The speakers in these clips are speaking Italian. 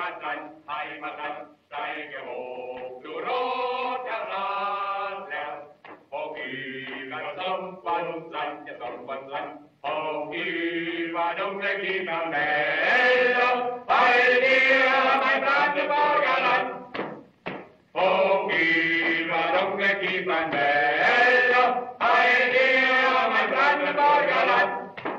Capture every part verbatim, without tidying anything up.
Heimatland, Heimatland, steige hoch, du roter Adler. Hoch über Sonnenland, ja Sonnenland, hoch über dunkle Kieferwälder, bei dir, mein Brandenburger Land. Hoch über dunkle Kieferwälder, bei dir, mein Brandenburger Land.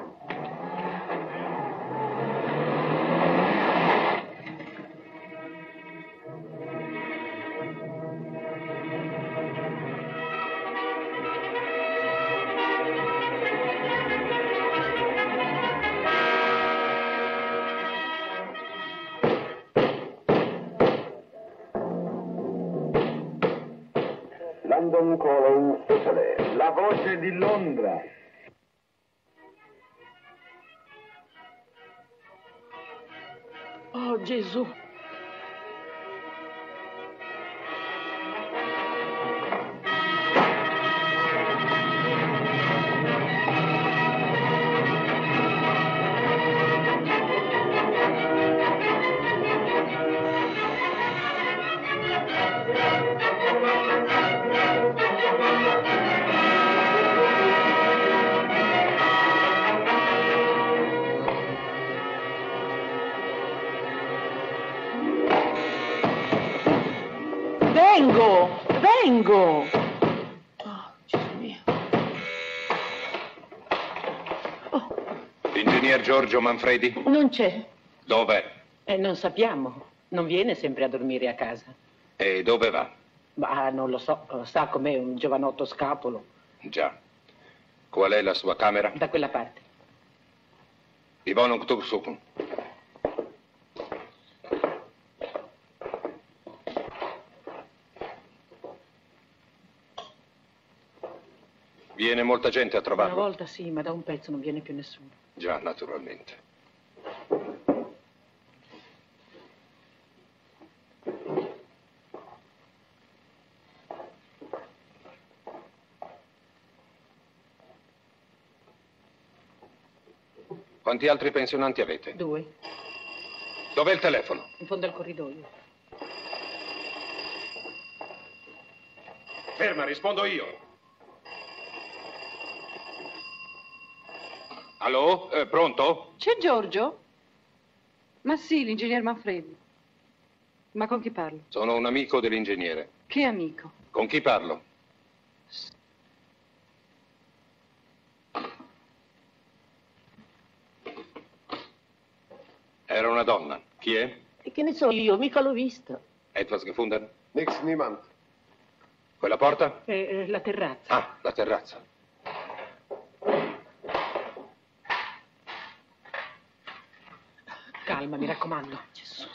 London Calling Italy. La voce di Londra. Oh Gesù. Vengo, vengo. Oh, Gesù mio. Oh. L'ingegner Giorgio Manfredi? Non c'è. Dov'è? Eh, non sappiamo. Non viene sempre a dormire a casa. E dove va? Ma non lo so, sa com'è un giovanotto scapolo. Già. Qual è la sua camera? Da quella parte. Die Wohnung durchsuchen. Viene molta gente a trovarlo? Una volta sì, ma da un pezzo non viene più nessuno. Già, naturalmente. Quanti altri pensionanti avete? Due. Dov'è il telefono? In fondo al corridoio. Ferma, rispondo io. Allo? Eh, pronto? C'è Giorgio? Ma sì, l'ingegner Manfredi. Ma con chi parlo? Sono un amico dell'ingegnere. Che amico? Con chi parlo? Era una donna. Chi è? E che ne so io, mica l'ho vista. Etwas gefunden? Nix, niemand. Quella porta? È eh, la terrazza. Ah, la terrazza. Calma, mi raccomando. Gesù.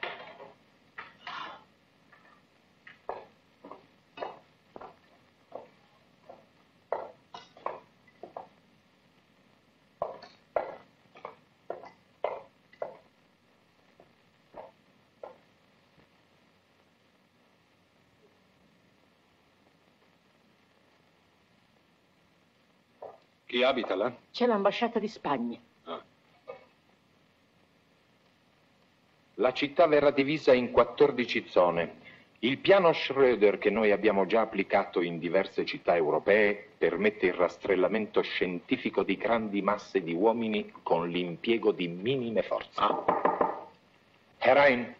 Chi abita là? C'è l'ambasciata di Spagna. Ah. La città verrà divisa in quattordici zone. Il piano Schröder, che noi abbiamo già applicato in diverse città europee, permette il rastrellamento scientifico di grandi masse di uomini con l'impiego di minime forze. Ah. Herein.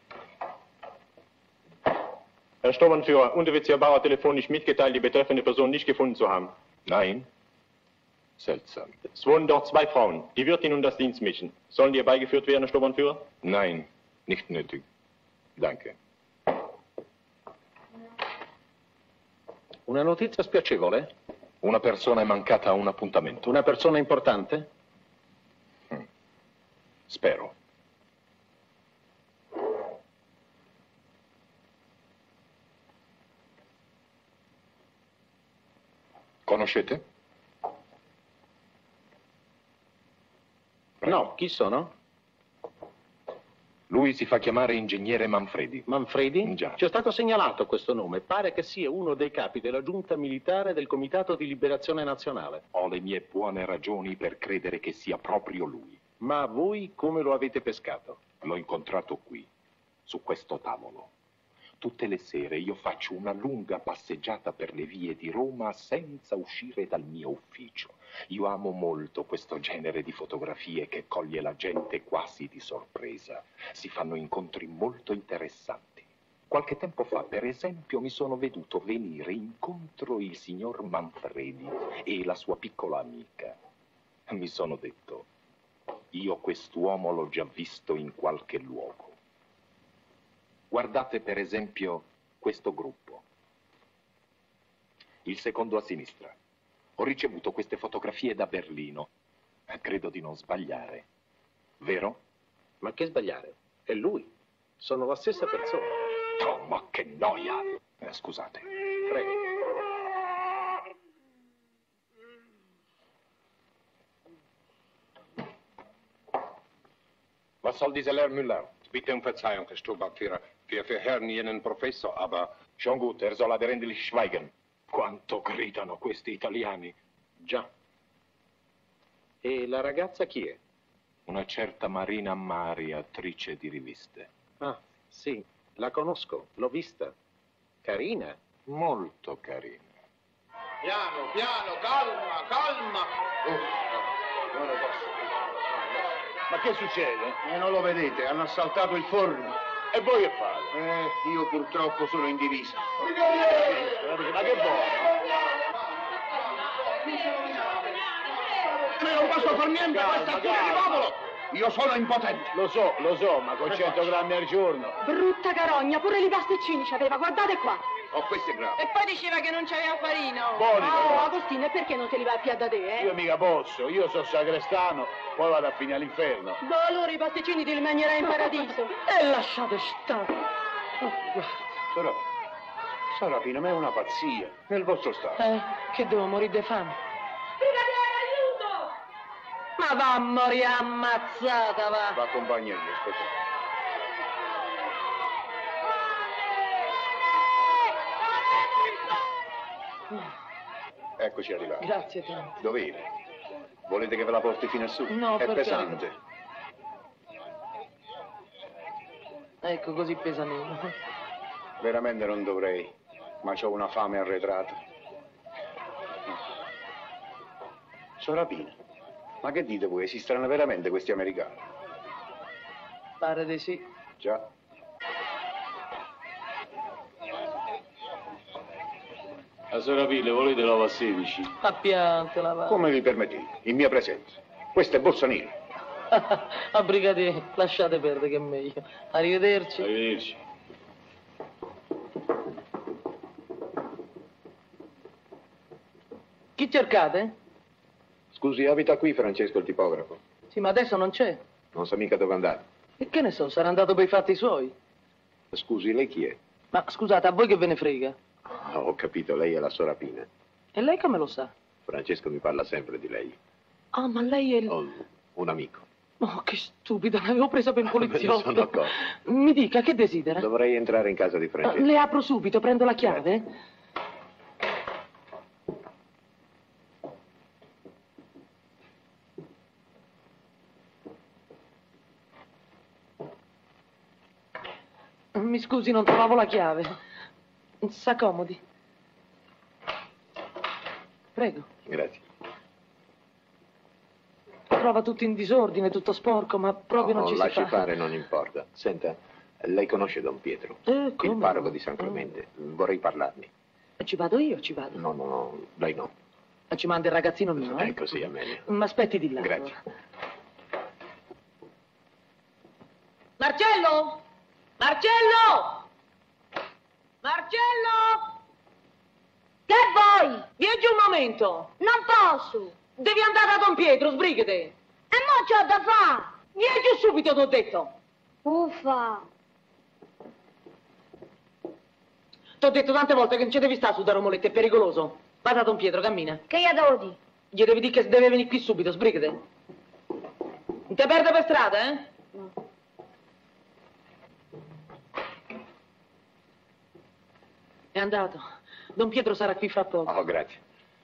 Herr Sturmbannführer, Unteroffizier Bauer hat telefonisch mitgeteilt, die betreffende Person nicht gefunden zu haben. Nein? Seltsam. Es wohnen dort zwei Frauen, die Wirtin und das Dienstmädchen. Sollen die herbeigeführt werden, Herr Sturmbannführer? Nein, nicht nötig. Danke. Una notizia spiacevole? Una persona è mancata a un appuntamento. Una persona importante? Mm. Spero. Conoscete? Prego. No, chi sono? Lui si fa chiamare ingegnere Manfredi. Manfredi? Già. Ci è stato segnalato questo nome. Pare che sia uno dei capi della giunta militare del Comitato di Liberazione Nazionale. Ho le mie buone ragioni per credere che sia proprio lui. Ma voi come lo avete pescato? L'ho incontrato qui, su questo tavolo. Tutte le sere io faccio una lunga passeggiata per le vie di Roma senza uscire dal mio ufficio. Io amo molto questo genere di fotografie che coglie la gente quasi di sorpresa. Si fanno incontri molto interessanti. Qualche tempo fa, per esempio, mi sono veduto venire incontro il signor Manfredi e la sua piccola amica. Mi sono detto, io quest'uomo l'ho già visto in qualche luogo. Guardate per esempio questo gruppo. Il secondo a sinistra. Ho ricevuto queste fotografie da Berlino. Credo di non sbagliare. Vero? Ma che sbagliare? È lui. Sono la stessa persona. Oh, ma che noia! Eh, scusate. Prego. Was soll diese Lehrmüller? Bitte um Verzeihung, Herr Stubach, für, für, für Herrn jenen Professor, aber... Schon gut, er soll aber endlich schweigen. Quanto gridano questi italiani. Già. E la ragazza chi è? Una certa Marina Mari, attrice di riviste. Ah, sì, la conosco, l'ho vista. Carina? Molto carina. Piano, piano, calma, calma. Uff, non lo posso. Ma che succede? E non lo vedete, hanno assaltato il forno. E voi che fate? Eh, io purtroppo sono in divisa. Ma che vuoi? Non posso far niente a questa azione di popolo! Io sono impotente. Lo so, lo so, ma con cento grammi al giorno. Brutta carogna, pure i pasticcini c'aveva, guardate qua. Ho queste grave. E poi diceva che non c'aveva farina. Buoni, Oh, però. Agostino, e perché non te li vai a più da te, eh? Io mica posso, io sono sacrestano, poi vado a finire all'inferno. Boh, allora i pasticcini te li mangerai in paradiso. E lasciate stare. Sora, Sarapina, ma è una pazzia. Nel vostro stato. Eh, che devo morire di fame. Ma va a morire ammazzata, va. Va accompagna io, aspetta. Eccoci arrivati. Grazie tanto. Dov'eri? Volete che ve la porti fino a su? No, è perché? pesante. Ecco, così pesa meno. Veramente non dovrei, ma ho una fame arretrata. Sorapina, ma che dite voi? Esistono veramente questi americani? Pare di sì. Già. La Sorapile, volete l'ova a sedici? A piantela, va. Come vi permettete? In mia presenza. Questa è borsa nera. A brigadier, lasciate perdere che è meglio. Arrivederci. Arrivederci. Chi cercate? Scusi, abita qui Francesco il tipografo. Sì, ma adesso non c'è. Non sa mica dove andare. E che ne so, sarà andato per i fatti suoi. Scusi, lei chi è? Ma scusate, a voi che ve ne frega? Ah, ho capito, lei è la Sorapina. E lei come lo sa? Francesco mi parla sempre di lei. Ah, ma lei è il... Ho un amico. Oh, che stupida, l'avevo presa per un Me ne poliziotto. sono accorto. Mi dica, che desidera? Dovrei entrare in casa di Francesco. Le apro subito, prendo la chiave. Mi scusi, non trovavo la chiave. S'accomodi. Prego. Grazie. Trova tutto in disordine, tutto sporco, ma proprio non No, ci si lasci fa. fare, non importa. Senta, lei conosce Don Pietro? Eh, come il parroco no? di San Clemente. Vorrei parlarmi. Ci vado io, ci vado. No, no, no, lei no. Ci manda il ragazzino mio, eh? È così, è meglio. Ma aspetti di là. Grazie. Marcello! Marcello! Marcello! Che vuoi? Vieni giù un momento. Non posso. Devi andare da Don Pietro, sbrigati. E mo c'ho da fare. Vieni giù subito, t'ho detto. Uffa. T'ho detto tante volte che non ci devi stare su da Romolette, è pericoloso. Va da Don Pietro, cammina. Che gli devo dire? Gli devi dire che deve venire qui subito, sbrigati. Non ti perde per strada, eh? È andato. Don Pietro sarà qui fra poco. Oh, grazie.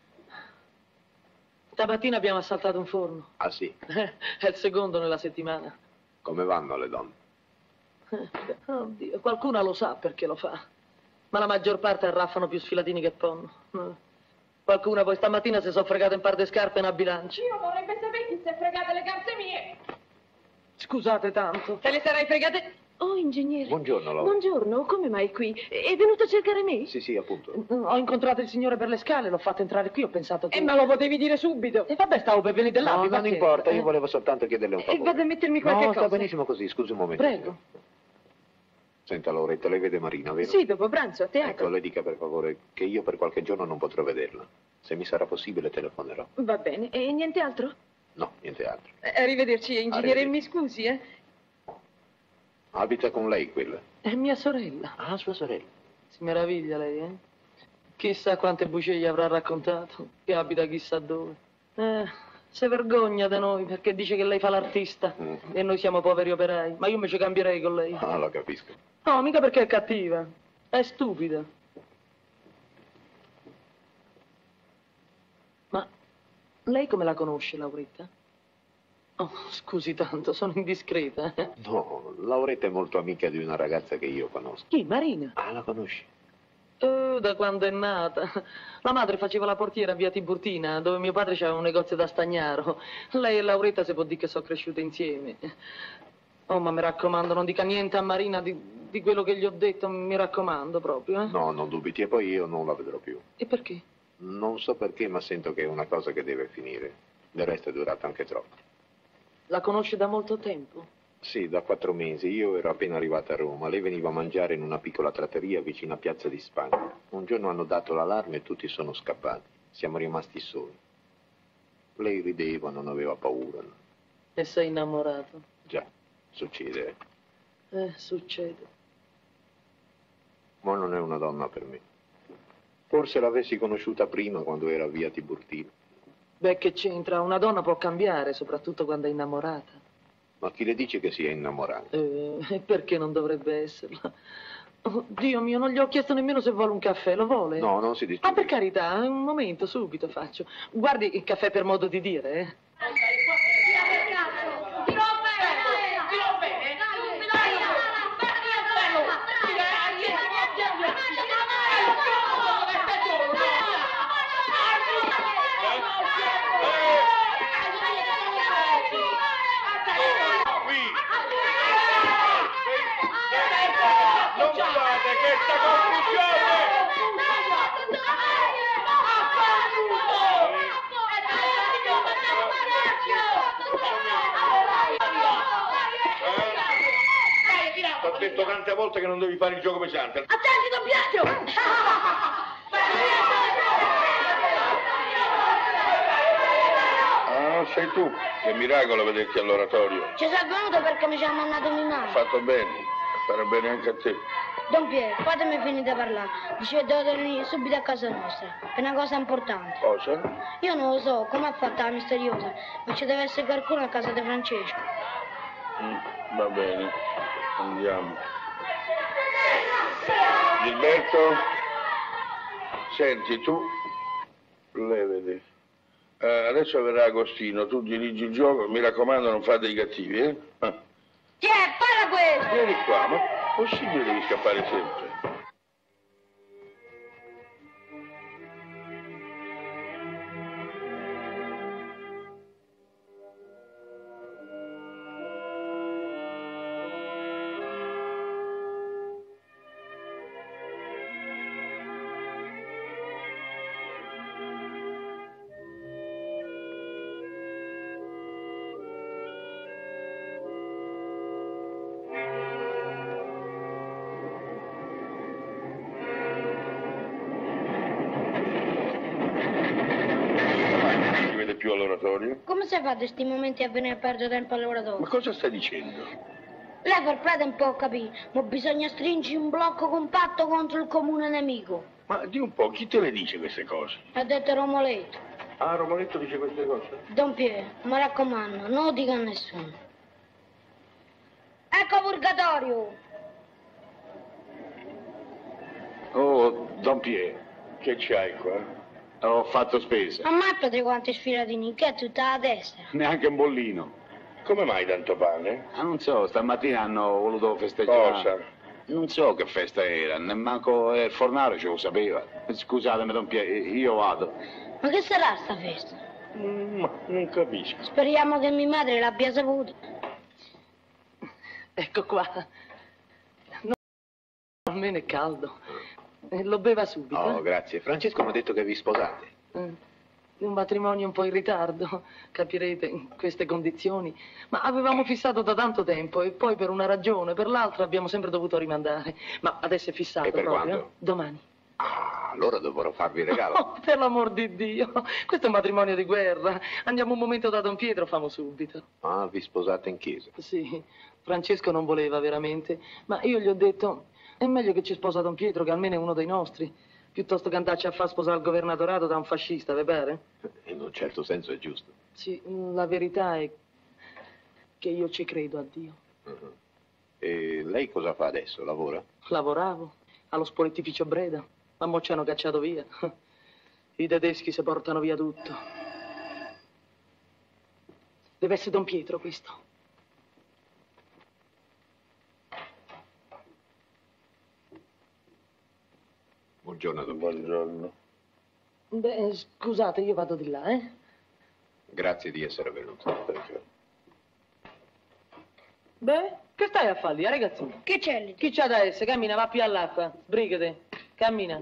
Stamattina abbiamo assaltato un forno. Ah, sì? È il secondo nella settimana. Come vanno le donne? Oddio, qualcuna lo sa perché lo fa. Ma la maggior parte arraffano più sfilatini che ponno. Qualcuna poi stamattina si sono fregata in par di scarpe e una bilancia. Io vorrebbe sapere chi si è fregate le calze mie. Scusate tanto. Te le sarai fregate? Oh, ingegnere. Buongiorno, Laura. Buongiorno, come mai qui? È venuto a cercare me? Sì, sì, appunto. Ho incontrato il signore per le scale, l'ho fatto entrare qui, ho pensato che... E me lo potevi dire subito. E vabbè, stavo per venire là. No, mi non perché- importa, io eh? volevo soltanto chiederle un E favore. vado a mettermi qualche No, cosa. sta benissimo così, scusi un momento. Prego. Senta, Lauretta, lei vede Marina, vero? Sì, dopo pranzo, a teatro. Ecco, le dica per favore che io per qualche giorno non potrò vederla. Se mi sarà possibile telefonerò. Va bene. E niente altro? No, niente altro. Eh, Arrivederci, ingegnere, mi scusi, eh? Abita con lei quella? È mia sorella. Ah, sua sorella. Si meraviglia lei, eh? Chissà quante bugie gli avrà raccontato, che abita chissà dove. Eh, si vergogna da noi perché dice che lei fa l'artista Mm. e noi siamo poveri operai. Ma io mi ci cambierei con lei. Ah, lo capisco. No, mica perché è cattiva. È stupida. Ma lei come la conosce, Lauretta? Oh, scusi tanto, sono indiscreta. eh. No, Lauretta è molto amica di una ragazza che io conosco. Chi? Marina? Ah, la conosci? Oh, da quando è nata. La madre faceva la portiera a via Tiburtina, dove mio padre aveva un negozio da Stagnaro. Lei e Lauretta si può dire che sono cresciute insieme. Oh, ma mi raccomando, non dica niente a Marina di, di quello che gli ho detto, mi raccomando proprio, eh? No, non dubiti, e poi io non la vedrò più. E perché? Non so perché, ma sento che è una cosa che deve finire. Del resto è durata anche troppo. La conosce da molto tempo? Sì, da quattro mesi. Io ero appena arrivata a Roma. Lei veniva a mangiare in una piccola trattoria vicino a Piazza di Spagna. Un giorno hanno dato l'allarme e tutti sono scappati. Siamo rimasti soli. Lei rideva, non aveva paura. E sei innamorato? Già, succede. Eh, succede. Ma non è una donna per me. Forse l'avessi conosciuta prima, quando era a via Tiburtina. Beh, che c'entra? Una donna può cambiare, soprattutto quando è innamorata. Ma chi le dice che sia innamorata? Eh, e perché non dovrebbe esserla? Oh, Dio mio, non gli ho chiesto nemmeno se vuole un caffè, lo vuole? No, non si Ah, disturbi. per carità, un momento, subito faccio. Guardi, il caffè per modo di dire, eh? Non fate questa confusione! Ti ho detto tante volte che non devi fare il gioco pesante. Attenti, doppiaggio! Ah, sei tu. Che miracolo vederti all'oratorio. Ci sei venuto perché mi ci ha mandato mia mamma. Fatto bene. Farà bene anche a te. Don Piero, fatemi finire di parlare. Dice che dovete venire subito a casa nostra. È una cosa importante. Cosa? Io non lo so, come ha fatto la misteriosa, ma ci deve essere qualcuno a casa di Francesco. Mm, va bene. Andiamo. Gilberto? Senti, tu... Levati. Eh, adesso verrà Agostino, tu dirigi il gioco, mi raccomando non fate i cattivi, eh? Ah. Chi è? Parla questo! Vieni qua, ma possibile devi scappare sempre? Più all'oratorio? Come si fa a questi momenti a venire a perdere tempo Ma all'oratorio? cosa stai dicendo? Lei per prete un po' capire, ma bisogna stringere un blocco compatto contro il comune nemico. Ma di un po', chi te le dice queste cose? Ha detto Romoletto. Ah, Romoletto dice queste cose? Don Piero, mi raccomando, non lo dica a nessuno. Ecco Purgatorio! Oh, Don Piero, Che c'hai qua? ho fatto spesa. Ammappate quanti sfilatini, che è tutta la destra. Neanche un bollino. Come mai tanto pane? Ah, non so, stamattina hanno voluto festeggiare. Cosa? Non so che festa era, nemmanco il fornale ce lo sapeva. Scusatemi, Don Pietro, io vado. Ma che sarà sta festa? Mm, ma non capisco. Speriamo che mia madre l'abbia saputo. Ecco qua. No, almeno è caldo. Eh, Lo beva subito. Oh, eh? grazie. Francesco mi ha detto che vi sposate. Eh, Un matrimonio un po' in ritardo, capirete, in queste condizioni. Ma avevamo fissato da tanto tempo e poi per una ragione, per l'altra abbiamo sempre dovuto rimandare. Ma adesso è fissato E per proprio. quando? Domani. Ah, allora dovrò farvi il regalo. Oh, per l'amor di Dio, questo è un matrimonio di guerra. Andiamo un momento da Don Pietro, famo subito. Ah, vi sposate in chiesa. Sì, Francesco non voleva veramente, ma io gli ho detto, è meglio che ci sposa Don Pietro, che almeno è uno dei nostri, piuttosto che andarci a far sposare il governatorato da un fascista, vi pare? In un certo senso è giusto. Sì, la verità è che io ci credo a Dio. Uh-huh. E lei cosa fa adesso? Lavora? Lavoravo allo spolettificio Breda, ma mo ci hanno cacciato via. I tedeschi si portano via tutto. Deve essere Don Pietro questo. Buongiorno, Don Buongiorno. Beh, scusate, io vado di là, eh? Grazie di essere venuto. Beh, che stai a fare lì, eh, ragazzino? Che c'è lì? Chi c'ha da essere? Cammina, va più all'acqua. Sbrigate. Cammina.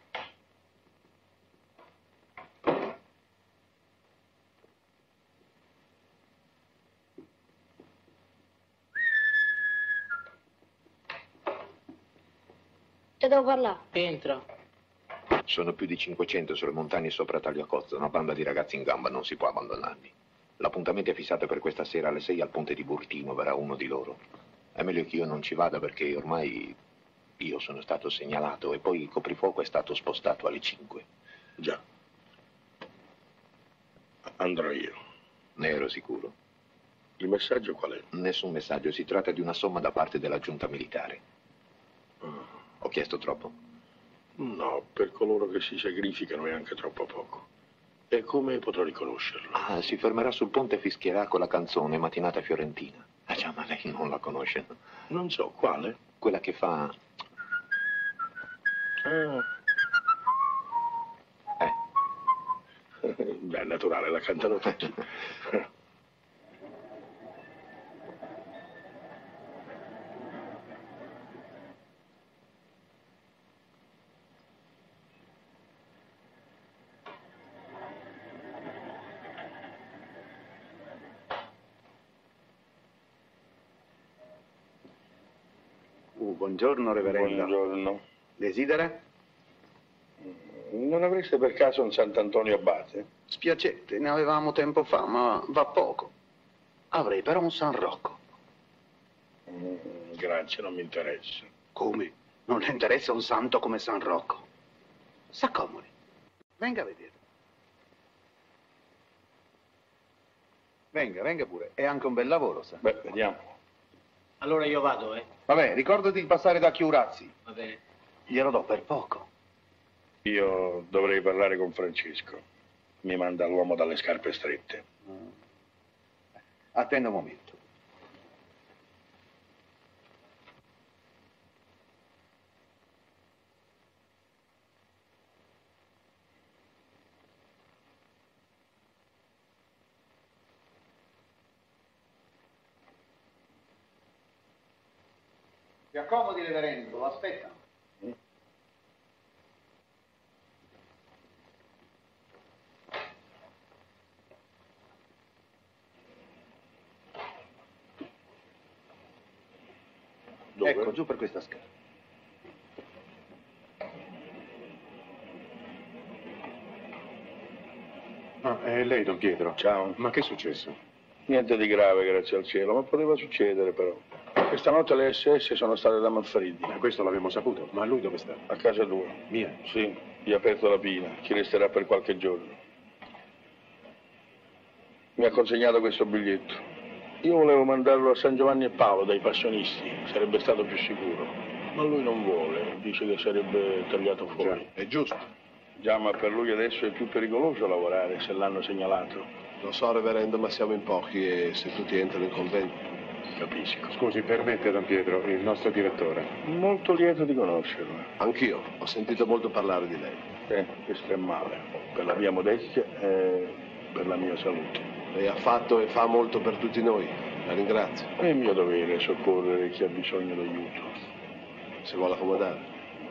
Te devo parlare. Entra. Sono più di cinquecento sulle montagne sopra Tagliacozzo. Una banda di ragazzi in gamba non si può abbandonarli. L'appuntamento è fissato per questa sera alle sei al ponte di Burtino. Verrà uno di loro. È meglio che io non ci vada perché ormai io sono stato segnalato e poi il coprifuoco è stato spostato alle cinque. Già. Andrò io. Ne ero sicuro. Il messaggio qual è? Nessun messaggio. Si tratta di una somma da parte della giunta militare. Ho chiesto troppo? No, per coloro che si sacrificano è anche troppo poco. E come potrò riconoscerlo? Ah, si fermerà sul ponte e fischierà con la canzone Mattinata Fiorentina. Ah già, ma lei non la conosce, no? Non so, quale? Quella che fa... Ah. Eh. Beh, è naturale, la cantano tutti. Uh, buongiorno, reverendo. Buongiorno. Desidera? Non avreste per caso un Sant'Antonio Abate? Spiacete, ne avevamo tempo fa, ma va poco. Avrei però un San Rocco. Mm, grazie, non mi interessa. Come? Non le interessa un santo come San Rocco? S'accomodi. Venga a vedere. Venga, venga pure. È anche un bel lavoro, sa. Beh, vediamo. Allora io vado, eh? Vabbè, ricordati di passare da Chiurazzi. Va bene. Glielo do per poco. Io dovrei parlare con Francesco. Mi manda l'uomo dalle scarpe strette. Attenda un momento. Si accomodi, reverendo, lo aspettano. Dove? Ecco, giù per questa scala. Ah, è lei, Don Pietro? Ciao. Ma che è successo? Niente di grave, grazie al cielo, ma poteva succedere però. Questa notte le S S sono state da Manfredi. Eh, questo l'abbiamo saputo, ma lui dove sta? A casa tua. Mia? Sì, gli ha aperto la pina, ci resterà per qualche giorno. Mi ha consegnato questo biglietto. Io volevo mandarlo a San Giovanni e Paolo dai passionisti, sarebbe stato più sicuro. Ma lui non vuole, dice che sarebbe tagliato fuori. Già, è giusto. Già, ma per lui adesso è più pericoloso lavorare se l'hanno segnalato. Lo so, reverendo, ma siamo in pochi e se tutti entrano in convento. Capisco. Scusi, permette, Don Pietro, il nostro direttore. Molto lieto di conoscerlo. Anch'io, ho sentito molto parlare di lei. Eh, questo è male, per la mia modestia e per la mia salute. Lei ha fatto e fa molto per tutti noi, la ringrazio. È il mio dovere soccorrere chi ha bisogno d'aiuto. Se vuole accomodare.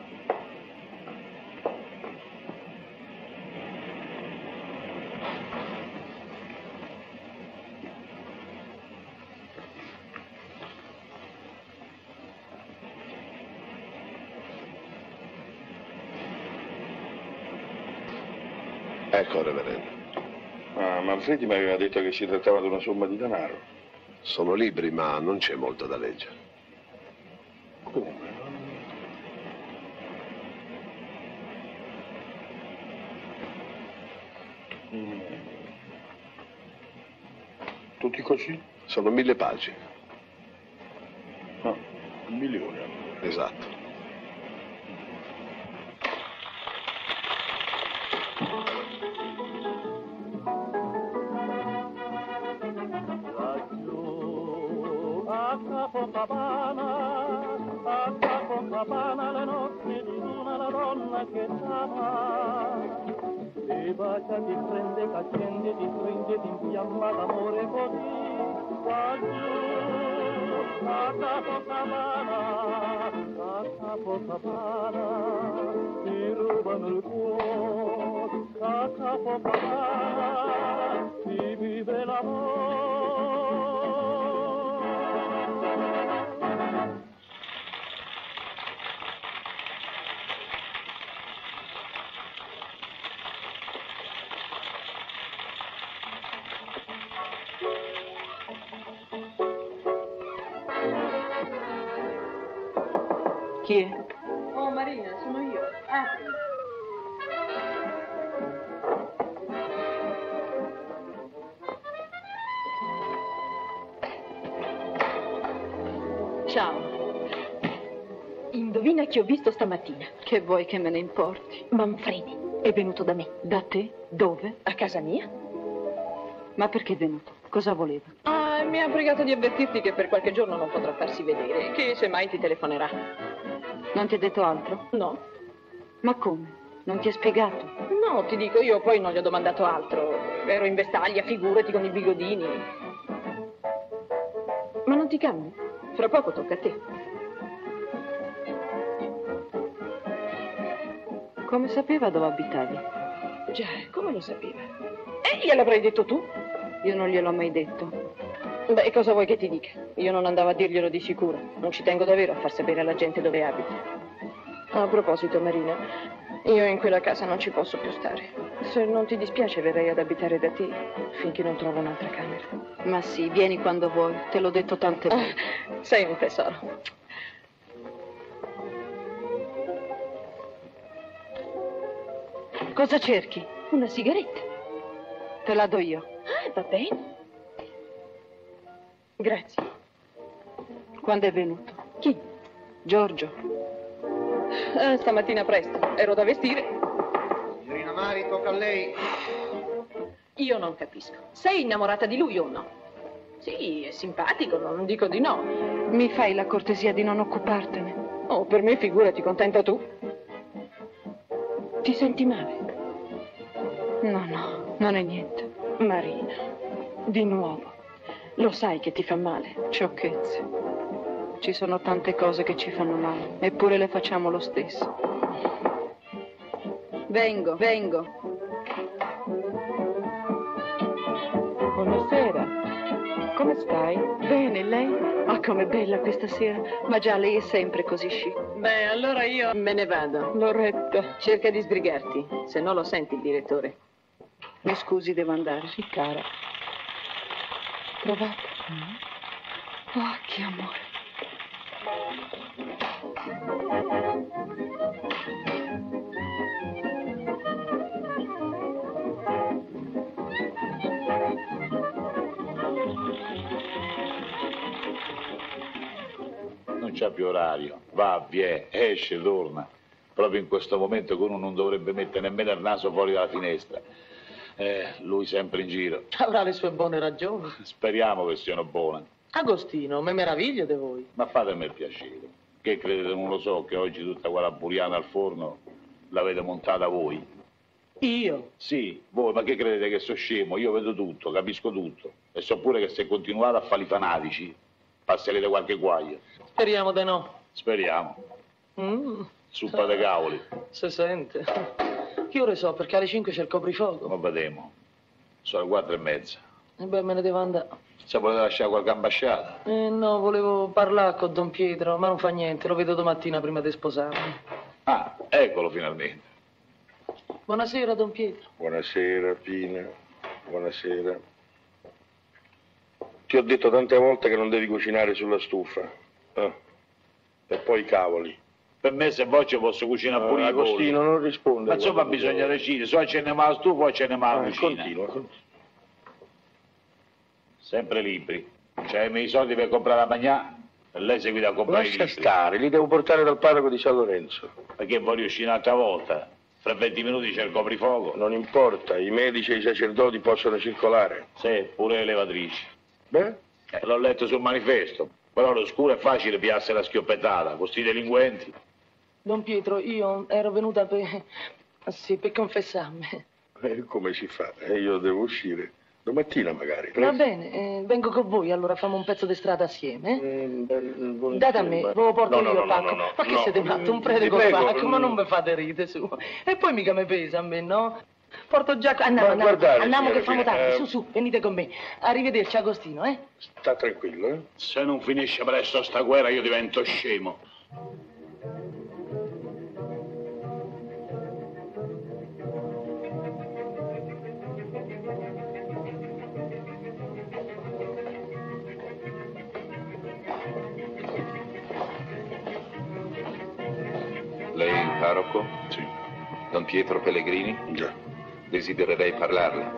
Ecco, reverendo. Ma Manfredi mi aveva detto che si trattava di una somma di denaro. Sono libri, ma non c'è molto da leggere. Come? Mm. Tutti così? Sono mille pagine. No, un milione allora. Esatto. A Capocabana, a Capocabana le notti di luna la donna che t'ama ti bacia, ti prende, t'accende, ti stringe, ti infiamma d'amore così qua giù a Capocabana, a Capocabana ti rubano il cuore, a Capocabana si vive l'amore. Chi è? Oh, Marina, sono io. Apri. Ciao. Indovina chi ho visto stamattina? Che vuoi che me ne importi? Manfredi. È venuto da me. Da te? Dove? A casa mia. Ma perché è venuto? Cosa voleva? Ah, mi ha pregato di avvertirti che per qualche giorno non potrà farsi vedere, che semmai ti telefonerà. Non ti ha detto altro? No. Ma come? Non ti ha spiegato? No, ti dico, io poi non gli ho domandato altro. Ero in vestaglia, figurati, con i bigodini. Ma non ti cambi? Fra poco tocca a te. Come sapeva dove abitavi? Già, come lo sapeva? E gliel'avrai detto tu? Io non gliel'ho mai detto. Beh, cosa vuoi che ti dica? Io non andavo a dirglielo di sicuro. Non ci tengo davvero a far sapere alla gente dove abiti. A proposito, Marina, io in quella casa non ci posso più stare. Se non ti dispiace verrei ad abitare da te finché non trovo un'altra camera. Ma sì, vieni quando vuoi. Te l'ho detto tante volte. Ah, sei un tesoro. Cosa cerchi? Una sigaretta. Te la do io. Ah, va bene. Grazie. Quando è venuto? Chi? Giorgio. Ah, stamattina presto. Ero da vestire. Signorina Mari, tocca a lei. Io non capisco. Sei innamorata di lui o no? Sì, è simpatico, non dico di no. Mi fai la cortesia di non occupartene? Oh, per me figurati, contenta tu. Ti senti male? No, no, non è niente. Marina, di nuovo. Lo sai che ti fa male. Sciocchezze. Ci sono tante cose che ci fanno male, eppure le facciamo lo stesso. Vengo, vengo. Buonasera. Come stai? Bene, lei? Ah, com'è bella questa sera. Ma già, lei è sempre così chic. Beh, allora io me ne vado. Loretta. Cerca di sbrigarti, se no lo senti il direttore. Mi scusi, devo andare. Sì, cara. Trovate? Oh, che amore. Non c'ha più orario. Va, viene, esce, torna. Proprio in questo momento che uno non dovrebbe mettere nemmeno il naso fuori dalla finestra. Eh, lui sempre in giro. Avrà le sue buone ragioni. Speriamo che siano buone. Agostino, me meraviglio di voi. Ma fatemi il piacere. Che credete, non lo so, che oggi tutta quella buriana al forno l'avete montata voi? Io? Sì, voi, ma che credete che sono scemo? Io vedo tutto, capisco tutto. E so pure che se continuate a fare i fanatici, passerete qualche guaio. Speriamo di no. Speriamo. Mm. Suppa de cavoli. Si sente. Che ore so? Perché alle cinque c'è il coprifuoco. Ma vedremo. Sono le quattro e mezza. E beh, me ne devo andare. Se volete lasciare qualche ambasciata. Eh, no, volevo parlare con Don Pietro, ma non fa niente, lo vedo domattina prima di sposarmi. Ah, eccolo finalmente. Buonasera, Don Pietro. Buonasera, Pina. Buonasera. Ti ho detto tante volte che non devi cucinare sulla stufa. Eh? E poi i cavoli. Per me se vuoi ci posso cucinare pure uh, i Agostino, polli. non risponde. Ma insomma bisogna decidere, se ce ne va la stufa o ce ne va la ah, cucina. Continua, continua. Sempre libri. C'hai i miei soldi per comprare la magnà e lei seguita a comprare Lascia i libri. stare, li devo portare dal parroco di San Lorenzo. Perché voglio uscire un'altra volta? Fra venti minuti c'è il coprifuoco. Non importa, i medici e i sacerdoti possono circolare. Sì, pure le levatrici. Beh? Eh, l'ho letto sul manifesto. Però all'oscuro è facile piarsi la schioppettata, con questi delinquenti. Don Pietro, io ero venuta per... sì, per confessarmi. Eh, come si fa? Eh, io devo uscire. Domattina magari. Va bene, eh, vengo con voi, allora facciamo un pezzo di strada assieme. Eh? Mm, Date a me, ve lo porto no, io no, il pacco. no, no, ma che no, siete matto? Un prete ti col prego, pacco, ma mm. non mi fate ride su. E poi mica mi pesa a me, no? Porto già... Andiamo, Ma andiamo, guardate, andiamo che signora famo Pina, tardi, eh, su, su, venite con me. Arrivederci, Agostino, eh? Sta tranquillo, eh? Se non finisce presto sta guerra io divento scemo. Lei è il parroco? Sì. Don Pietro Pellegrini? Già. Desidererei parlarle.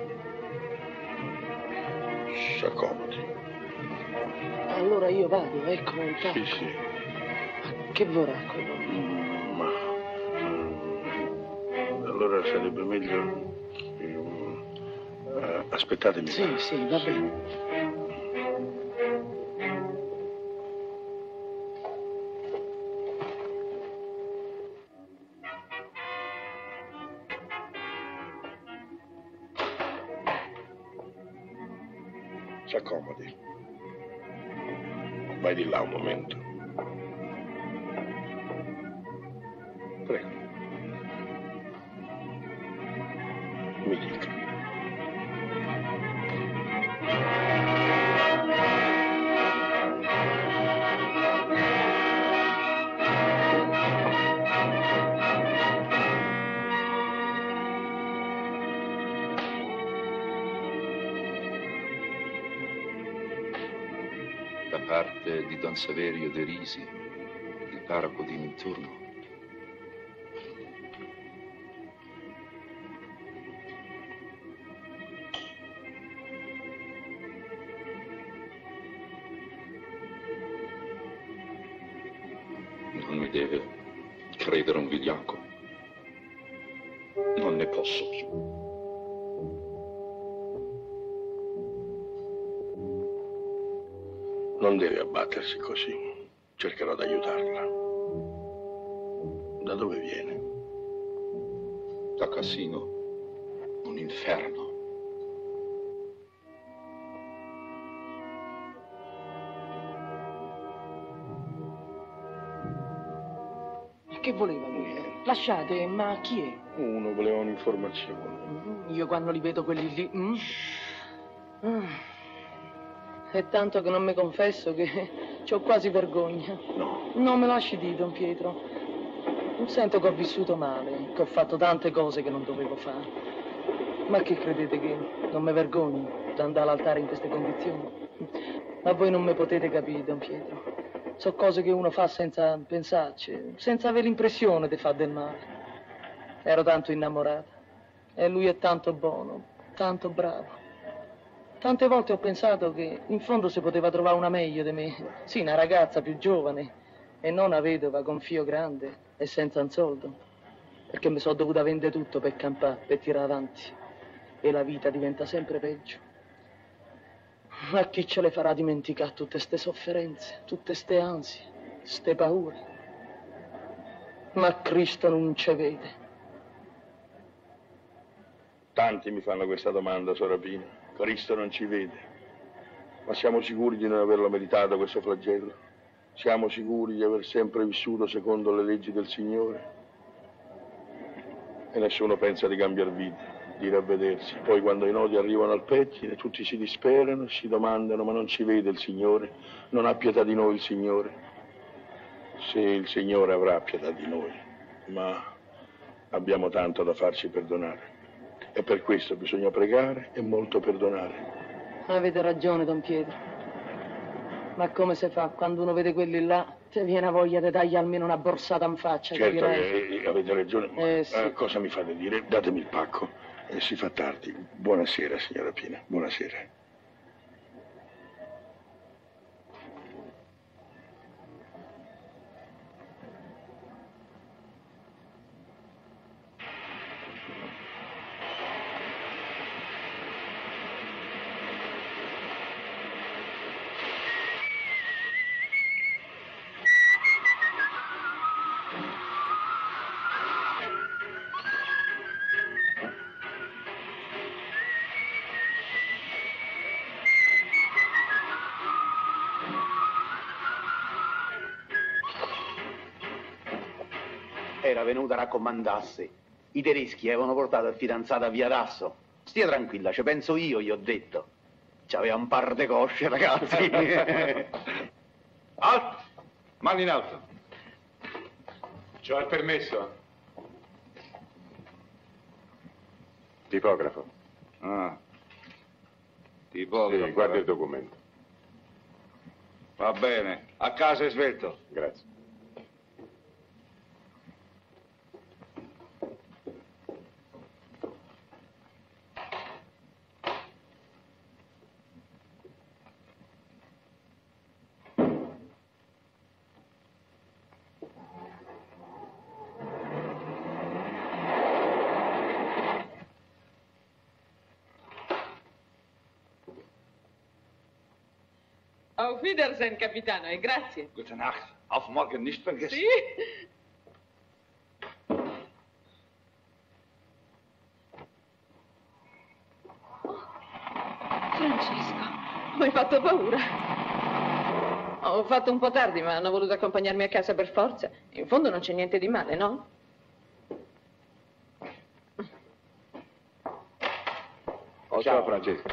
S'accomodi. Allora io vado, ecco il pacco. Sì, sì. Che vorrà quello? Mm, ma... Allora sarebbe meglio... Uh, aspettatemi. Sì, sì, va bene. S'accomodi. Vai di là un momento. Prego. Mi dica. Da parte di Don Saverio De Risi, il parroco di Minturno. Non mi deve credere un vigliacco. Non ne posso più. Non deve abbattersi così. Cercherò di aiutarla. Da dove viene? Da Cassino, un inferno. Che voleva lui? Lasciate, ma chi è? Uno voleva un'informazione. Mm, io quando li vedo quelli lì... Mm, mm, è tanto che non mi confesso che ho quasi vergogna. No. Non me lasci dire, Don Pietro. Sento che ho vissuto male, che ho fatto tante cose che non dovevo fare. Ma che credete che non mi vergogno di andare all'altare in queste condizioni? Ma voi non mi potete capire, Don Pietro. So cose che uno fa senza pensarci, senza avere l'impressione di fare del male. Ero tanto innamorata e lui è tanto buono, tanto bravo. Tante volte ho pensato che in fondo si poteva trovare una meglio di me. Sì, una ragazza più giovane e non una vedova con fio grande e senza un soldo. Perché mi sono dovuta vendere tutto per campare, per tirare avanti. e la vita diventa sempre peggio. Ma chi ce le farà dimenticare tutte ste sofferenze, tutte ste ansie, ste paure? Ma Cristo non ce vede. Tanti mi fanno questa domanda, Sorapina. Cristo non ci vede. Ma siamo sicuri di non averlo meritato questo flagello? Siamo sicuri di aver sempre vissuto secondo le leggi del Signore? E nessuno pensa di cambiare vita, di ravvedersi. Poi quando i nodi arrivano al pettine tutti si disperano e si domandano: ma non ci vede il Signore? Non ha pietà di noi il Signore? Sì, il Signore avrà pietà di noi, ma abbiamo tanto da farci perdonare. E per questo bisogna pregare e molto perdonare. Avete ragione, Don Pietro. Ma come si fa quando uno vede quelli là? Ti viene voglia di dargli almeno una borsata in faccia. Certo capirei? che avete ragione, ma Eh, sì. eh, cosa mi fate dire? Datemi il pacco. Eh, si fa tardi. Buonasera, signora Pina, buonasera. Era venuta a raccomandarsi. I tedeschi avevano portato il fidanzato a Via Tasso. Stia tranquilla, ci penso io, gli ho detto. C'aveva un par de cosce, ragazzi. Alto! Mani in alto. C'ho il permesso. Tipografo. Ah. Tipografo. Sì, guarda il documento. Va bene. A casa è svelto. Grazie. Auf Wiedersehen, Capitano, e grazie. Gute Nacht. Auf morgen nicht vergessen. Sì? Francesco, mi hai fatto paura. Ho fatto un po' tardi, ma hanno voluto accompagnarmi a casa per forza. In fondo non c'è niente di male, no? Oh, ciao Francesco.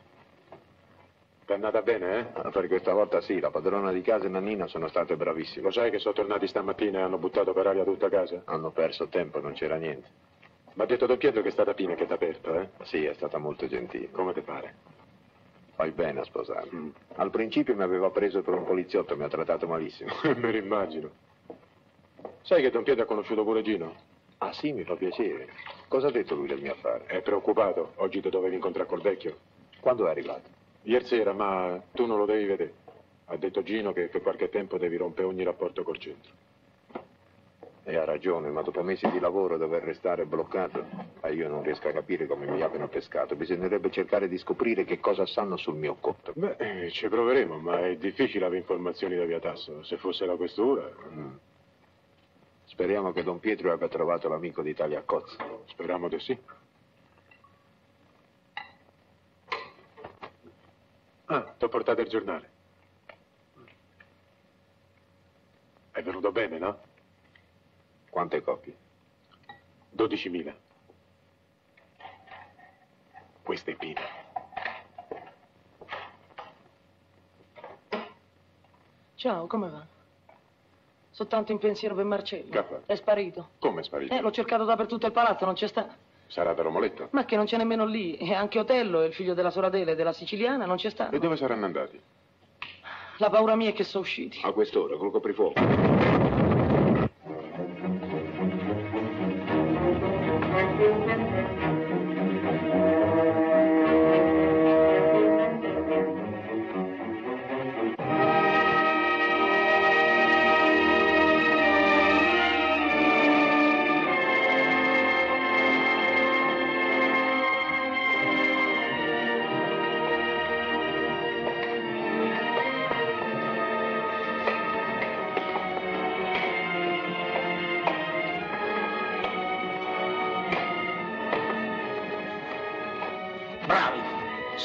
È andata bene, eh? Per questa volta sì, la padrona di casa e Nannina sono state bravissime. Lo sai che sono tornati stamattina e hanno buttato per aria tutta casa? Hanno perso tempo, non c'era niente. Mi ha detto Don Pietro che è stata Pina che t'ha aperto, eh? Sì, è stata molto gentile. Come ti pare? Fai bene a sposarmi. Mm. Al principio mi aveva preso per un poliziotto, mi ha trattato malissimo. Me lo immagino. Sai che Don Pietro ha conosciuto pure Gino? Ah sì, mi fa piacere. Cosa ha detto lui del mio affare? È preoccupato. Oggi ti dovevi incontrare col vecchio. Quando è arrivato? Ieri sera, ma tu non lo devi vedere. Ha detto Gino che per qualche tempo devi rompere ogni rapporto col centro. E ha ragione, ma dopo mesi di lavoro dover restare bloccato, eh, io non riesco a capire come mi abbiano pescato. Bisognerebbe cercare di scoprire che cosa sanno sul mio cotto. Beh, eh, ci proveremo, ma è difficile avere informazioni da Via Tasso. Se fosse la questura... Mm. Speriamo che Don Pietro abbia trovato l'amico di Italia Cozza. Speriamo di sì. Ah, ti ho portato il giornale. È venuto bene, no? Quante copie? dodicimila. Questa è Pina. Ciao, come va? Soltanto in pensiero per Marcello. Caffa. È sparito. Come è sparito? Eh, l'ho cercato dappertutto il palazzo, non c'è sta. Sarà da Romoletto? Ma che non c'è nemmeno lì. E anche Otello, il figlio della Soradele e della siciliana, non c'è stato. E dove saranno andati? La paura mia è che sono usciti. A quest'ora, col coprifuoco.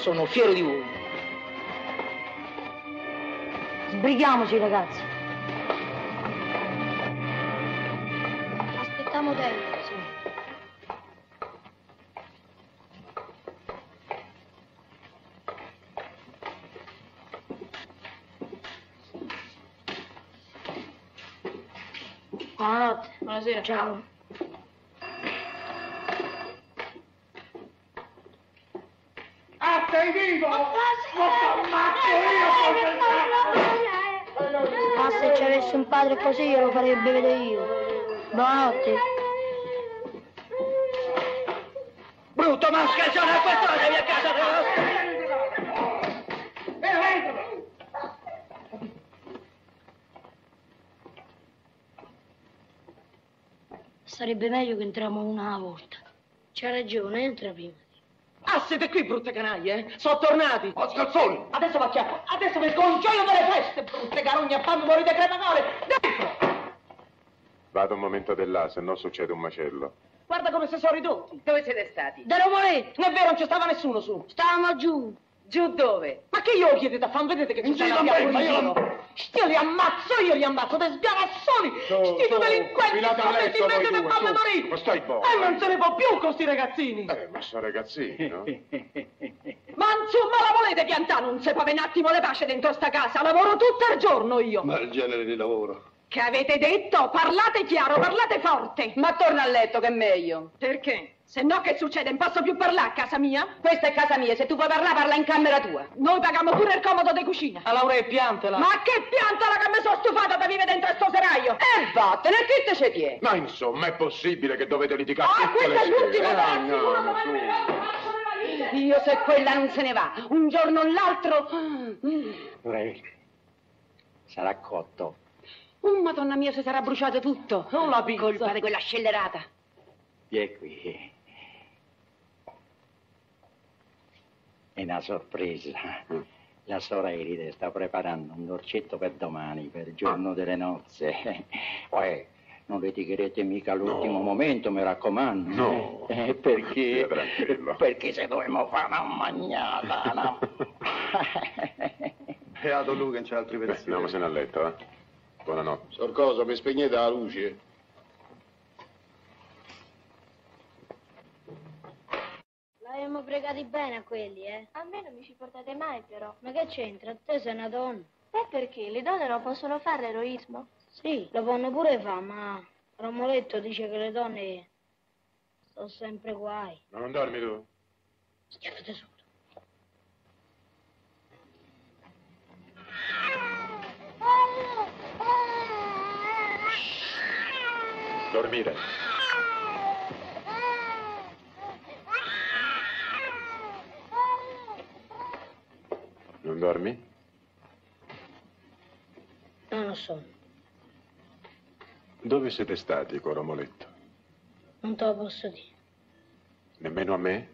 sono fiero di voi. Sbrighiamoci, ragazzi. Aspettiamo tempo, sì. Buonanotte. Buonasera. Ciao. Ah, sei vivo? Lo ammazzo io! Ma se ci avessi un padre così io lo farei bere io. Buonanotte. Brutto mascalzone, a quest'ora devi a casa! Sarebbe meglio che entriamo una alla volta. C'ha ragione, entra prima. Ah, siete qui, brutte canaglie, eh? Sono tornati! Oh, scazzoni! Adesso va chiappo! Adesso vi scongiolo delle feste, brutte carogne, a fammi morire crepacole! Dentro! Vado un momento di là, se no succede un macello. Guarda come si sono ridotti! Dove siete stati? Da Romoletto! Non è vero, non ci stava nessuno su! Stavamo giù! Giù dove? Ma che io lo chiedete a fan? Vedete che ci sono Zitto, via ma io- pure io li ammazzo, io li ammazzo, te sbiarazzoni! Sti due delinquenti, filate a letto si voi mettono a due, fammi su. morire! Ma stai buono, E non eh. se ne può più con sti ragazzini! Eh, ma sto ragazzini, no? Ma insomma la volete piantare? Non si può avere un attimo di pace dentro sta casa, lavoro tutto il giorno io! Ma il genere di lavoro. Che avete detto? Parlate chiaro, parlate forte! Ma torna a letto che è meglio. Perché? Se no che succede? Non posso più parlare a casa mia? Questa è casa mia, se tu vuoi parlare parla in camera tua. Noi paghiamo pure il comodo di cucina. Ah, A Laura piantela! Ma che piantala che mi sono stufata da vivere dentro sto seraglio! E vattene, che te ce tieni? Ma insomma, è possibile che dovete litigare Ah, tutte le questo è l'ultimo, sere? dai, Eh, sicuro, andiamo, dove su. mi vedo? Io se quella non se ne va, un giorno o l'altro... Sarà cotto. Oh, madonna mia, se sarà bruciato tutto. Non la pizza. Colpa di quella scellerata. Vieni qui. È una sorpresa. La sorella Iride sta preparando un dolcetto per domani, per il giorno delle nozze. Poi non litigherete mica all'ultimo momento, mi raccomando. No. Eh, perché, Stia tranquillo. perché se dobbiamo fare una magnata, no? Beato lui che non c'è altri Beh, pensieri. andiamosene a letto, eh? Buonanotte. Sorcoso, mi spegnete la luce? L'avevamo pregati bene a quelli, eh? A me non mi ci portate mai, però. Ma che c'entra? Te sei una donna. E perché? Le donne non possono fare eroismo? Sì, lo fanno pure fa, ma Romoletto dice che le donne sono sempre guai. Ma non dormi tu? Schiaffate su. Dormire. Non dormi? Non lo so, Dove siete stati con Romoletto? non te lo posso dire. Nemmeno a me?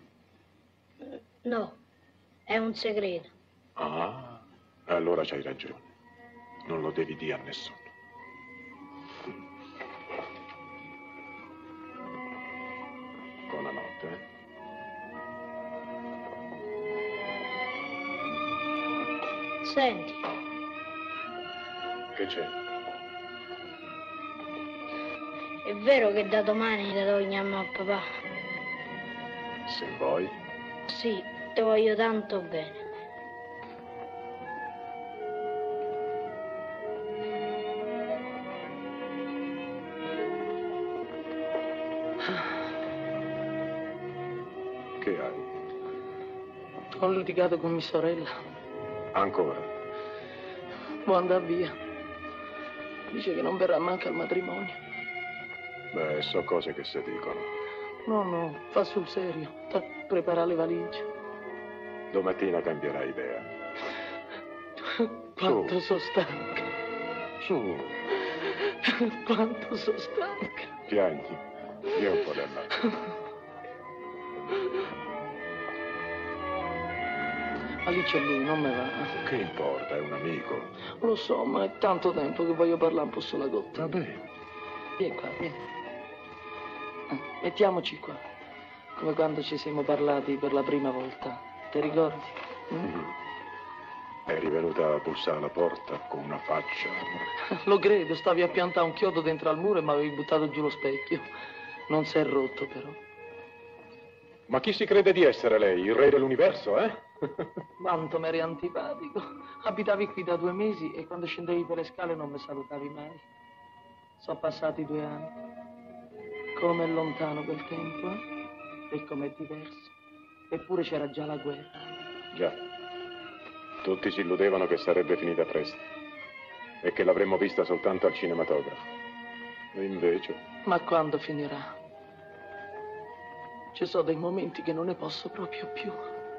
No, è un segreto. Ah, allora c'hai ragione. Non lo devi dire a nessuno. Buonanotte, eh? Senti, Che c'è? è vero che da domani le do a mamma e papà? Se vuoi. Sì, ti voglio tanto bene. Che hai? Ho litigato con mia sorella. Ancora? Vuoi andare via? Dice che non verrà manco al matrimonio. Beh, so cose che si dicono. No, no, fa sul serio. Sta prepara le valigie. Domattina cambierai idea. Quanto sono stanca. Su, Quanto sono stanca. piangi. Io un po' da là. Ma lì c'è lui, non me va. Che importa, è un amico. Lo so, ma è tanto tempo che voglio parlare un po' sulla cotta. Va bene. Vieni qua, vieni. Eh, Mettiamoci qua. Come quando ci siamo parlati per la prima volta. ti ricordi? Mm. Eri venuta a bussare alla porta con una faccia. Lo credo, stavi a piantare un chiodo dentro al muro e mi avevi buttato giù lo specchio. Non si è rotto, però. Ma chi si crede di essere lei? Il re dell'universo, eh? Quanto mi eri antipatico. Abitavi qui da due mesi e quando scendevi per le scale non mi salutavi mai. Sono passati due anni. Com'è lontano quel tempo, eh? E com'è diverso. Eppure c'era già la guerra. Già. Tutti si illudevano che sarebbe finita presto e che l'avremmo vista soltanto al cinematografo. E invece... Ma quando finirà? Ci sono dei momenti che non ne posso proprio più.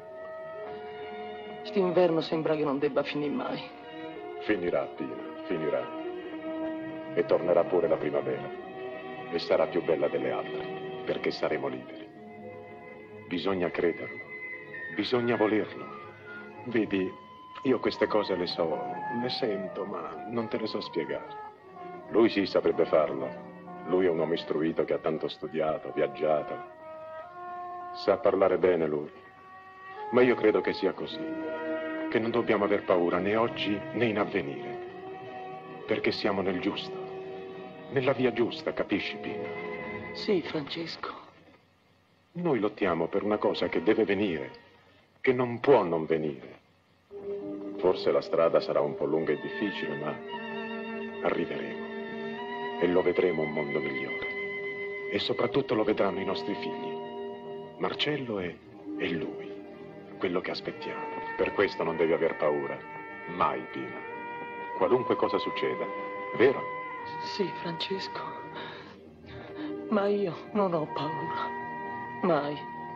St'inverno sembra che non debba finire mai. Finirà, Pina, finirà. E tornerà pure la primavera. E sarà più bella delle altre, perché saremo liberi. Bisogna crederlo. Bisogna volerlo. Vedi, io queste cose le so, le sento, ma non te le so spiegare. Lui sì saprebbe farlo. Lui è un uomo istruito che ha tanto studiato, viaggiato. Sa parlare bene lui. Ma io credo che sia così. Che non dobbiamo aver paura né oggi né in avvenire. Perché siamo nel giusto. Nella via giusta, capisci, Pina? Sì, Francesco. Noi lottiamo per una cosa che deve venire, che non può non venire. Forse la strada sarà un po' lunga e difficile, ma arriveremo. E lo vedremo un mondo migliore. E soprattutto lo vedranno i nostri figli. Marcello e, e lui. Quello che aspettiamo. Per questo non devi aver paura. Mai, Pina. Qualunque cosa succeda. Vero? Sì, Francesco. Ma io non ho paura. Mai.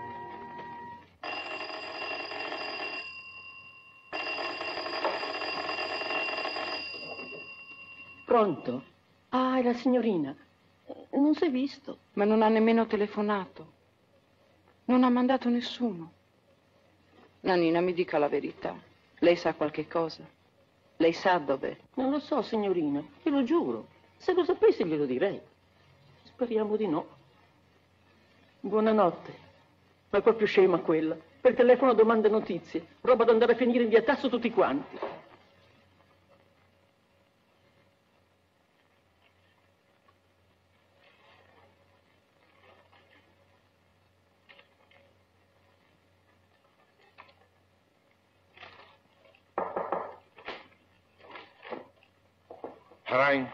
Pronto? Ah, è la signorina. Non si è visto. Ma non ha nemmeno telefonato. Non ha mandato nessuno. Nannina, mi dica la verità. Lei sa qualche cosa? Lei sa dov'è? Non lo so, signorina. Te lo giuro. Se lo sapessi glielo direi. Speriamo di no. Buonanotte. Ma è proprio scema quella. Per telefono domanda notizie. Roba da andare a finire in via Tasso tutti quanti. Herein.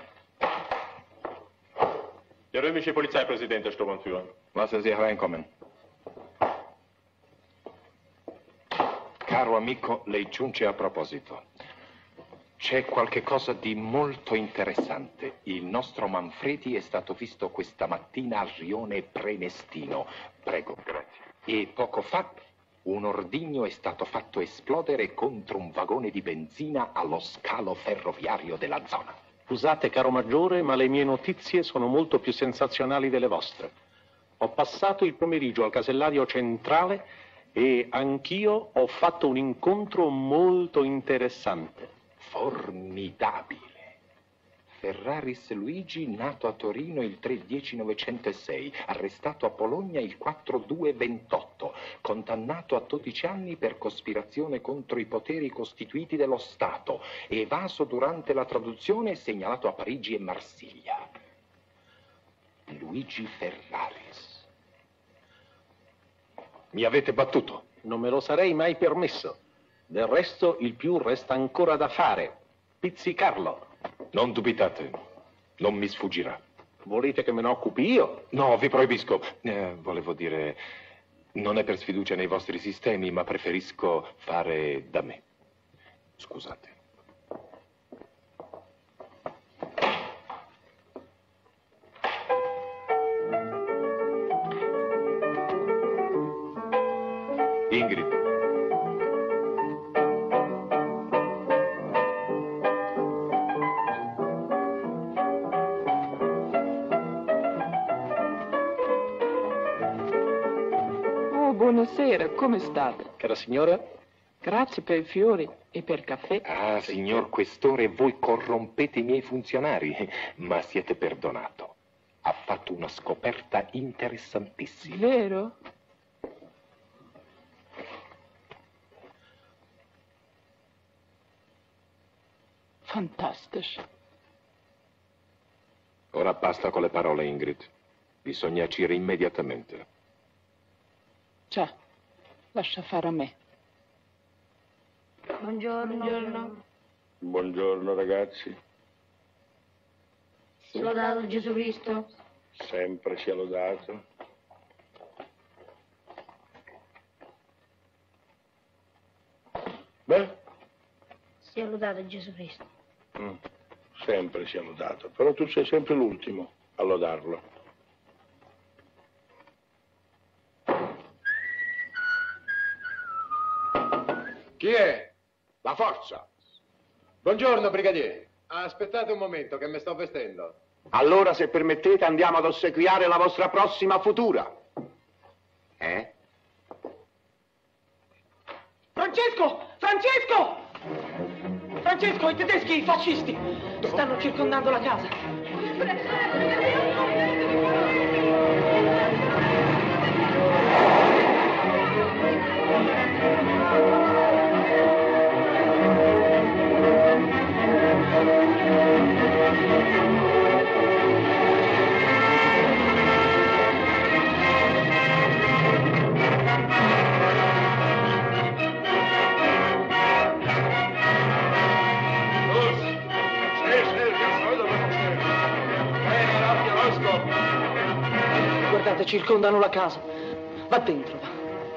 Der römische Polizeipräsident ist Sturmbannführer. Lassen Sie hereinkommen. Caro amico, lei giunge a proposito. C'è qualche cosa di molto interessante. Il nostro Manfredi è stato visto questa mattina al rione Prenestino. Prego. Grazie. E poco fa un ordigno è stato fatto esplodere contro un vagone di benzina allo scalo ferroviario della zona. Scusate, caro maggiore, ma le mie notizie sono molto più sensazionali delle vostre. Ho passato il pomeriggio al casellario centrale e anch'io ho fatto un incontro molto interessante. Formidabile. Ferraris Luigi, nato a Torino il tre dieci novecentosei, arrestato a Bologna il quattro due ventotto, condannato a dodici anni per cospirazione contro i poteri costituiti dello Stato, evaso durante la traduzione e segnalato a Parigi e Marsiglia. Luigi Ferraris. Mi avete battuto. Non me lo sarei mai permesso. Del resto il più resta ancora da fare. Pizzicarlo. Non dubitate, non mi sfuggirà. Volete che me ne occupi io? No, vi proibisco. Eh, volevo dire, non è per sfiducia nei vostri sistemi, ma preferisco fare da me. Scusate. Ingrid. Buonasera, come state? Cara signora? Grazie per i fiori e per il caffè. Ah, signor Questore, voi corrompete i miei funzionari, ma siete perdonato. Ha fatto una scoperta interessantissima. Vero? Fantastici. Ora basta con le parole, Ingrid. Bisogna agire immediatamente. Già, lascia fare a me. Buongiorno. Buongiorno. Buongiorno ragazzi. Sia lodato Gesù Cristo. Sempre sia lodato. Beh? Sia lodato Gesù Cristo. Mm. Sempre sia lodato. Però tu sei sempre l'ultimo a lodarlo. Chi è? La forza. Buongiorno, brigadiere. Aspettate un momento che mi sto vestendo. Allora, se permettete, andiamo ad ossequiare la vostra prossima futura. Eh? Francesco! Francesco! Francesco, i tedeschi, i fascisti, stanno circondando la casa. Guardate, circondano la casa. Va dentro, va.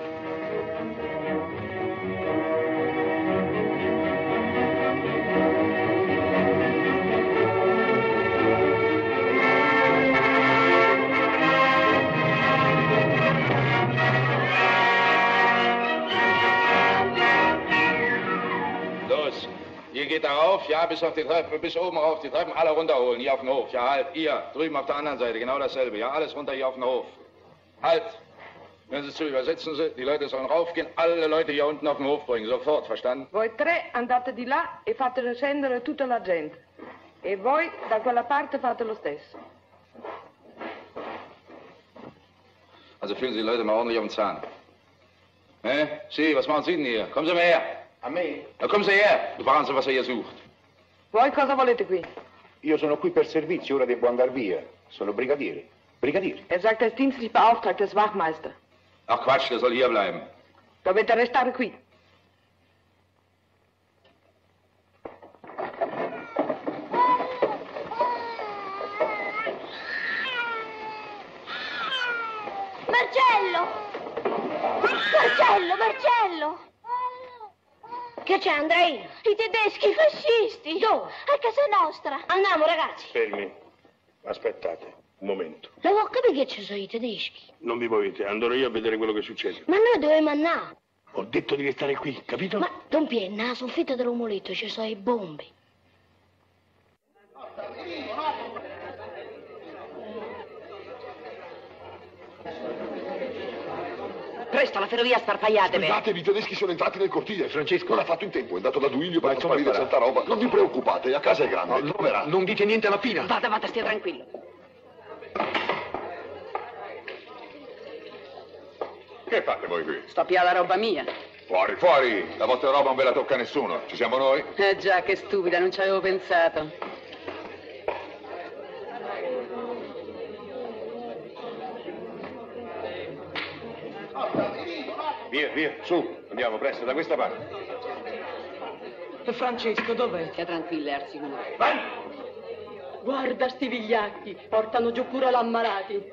Los, ihr geht darauf, ja, bis auf die Treppe, bis oben auf die Treppen, alle runterholen, hier auf den Hof. Ja, halt, ihr, drüben auf der anderen Seite, genau dasselbe. Ja, alles runter hier auf den Hof. Halt, wenn Sie es zu übersetzen Sie, die Leute sollen raufgehen, alle Leute hier unten auf den Hof bringen, sofort, verstanden? Voi tre andate di là e fate scendere tutta la gente. E voi da quella parte fate lo stesso. Also fühlen Sie die Leute mal ordentlich auf den Zahn. Eh? Sie, was machen Sie denn hier? Kommen Sie mal her. A me? Na, kommen Sie her. Fahren Sie, was er hier sucht. Voi cosa volete qui? Io sono qui per servizio, ora devo andare via. Sono brigadiere. Brigadiere. Er sagt, er ist dienstlich beauftragt als Wachmeister. Ach Quatsch, der soll hier bleiben. Dovete restare qui. Marcello! Marcello, Marcello! Che c'è, Andrei? I tedeschi, i fascisti! Dove? A casa nostra! Andiamo, ragazzi! Fermi. Aspettate, un momento. Devo capire che ci sono i tedeschi. Non vi muovete, andrò io a vedere quello che succede. Ma noi dobbiamo andare. Ho detto di restare qui, capito? Ma, Don Pier, nella soffitta dell'omuletto ci sono i bombe. Presto, la ferrovia sparpagliatevi. Scusatevi, i tedeschi sono entrati nel cortile. Francesco non ha fatto in tempo, è andato da Duilio per far sparire certa roba. Non vi preoccupate, a casa è grande. No, no, non dite niente alla fine. Vada, vada, stia tranquillo. Che fate voi qui? Sto più alla roba mia. Fuori, fuori! La vostra roba non ve la tocca nessuno. Ci siamo noi? Eh già, che stupida, non ci avevo pensato. Via, via, su, andiamo presto da questa parte. E Francesco, dov'è? Stia tranquilla, è al sicuro. Vai! Guarda sti vigliacchi, portano giù pure l'ammalati.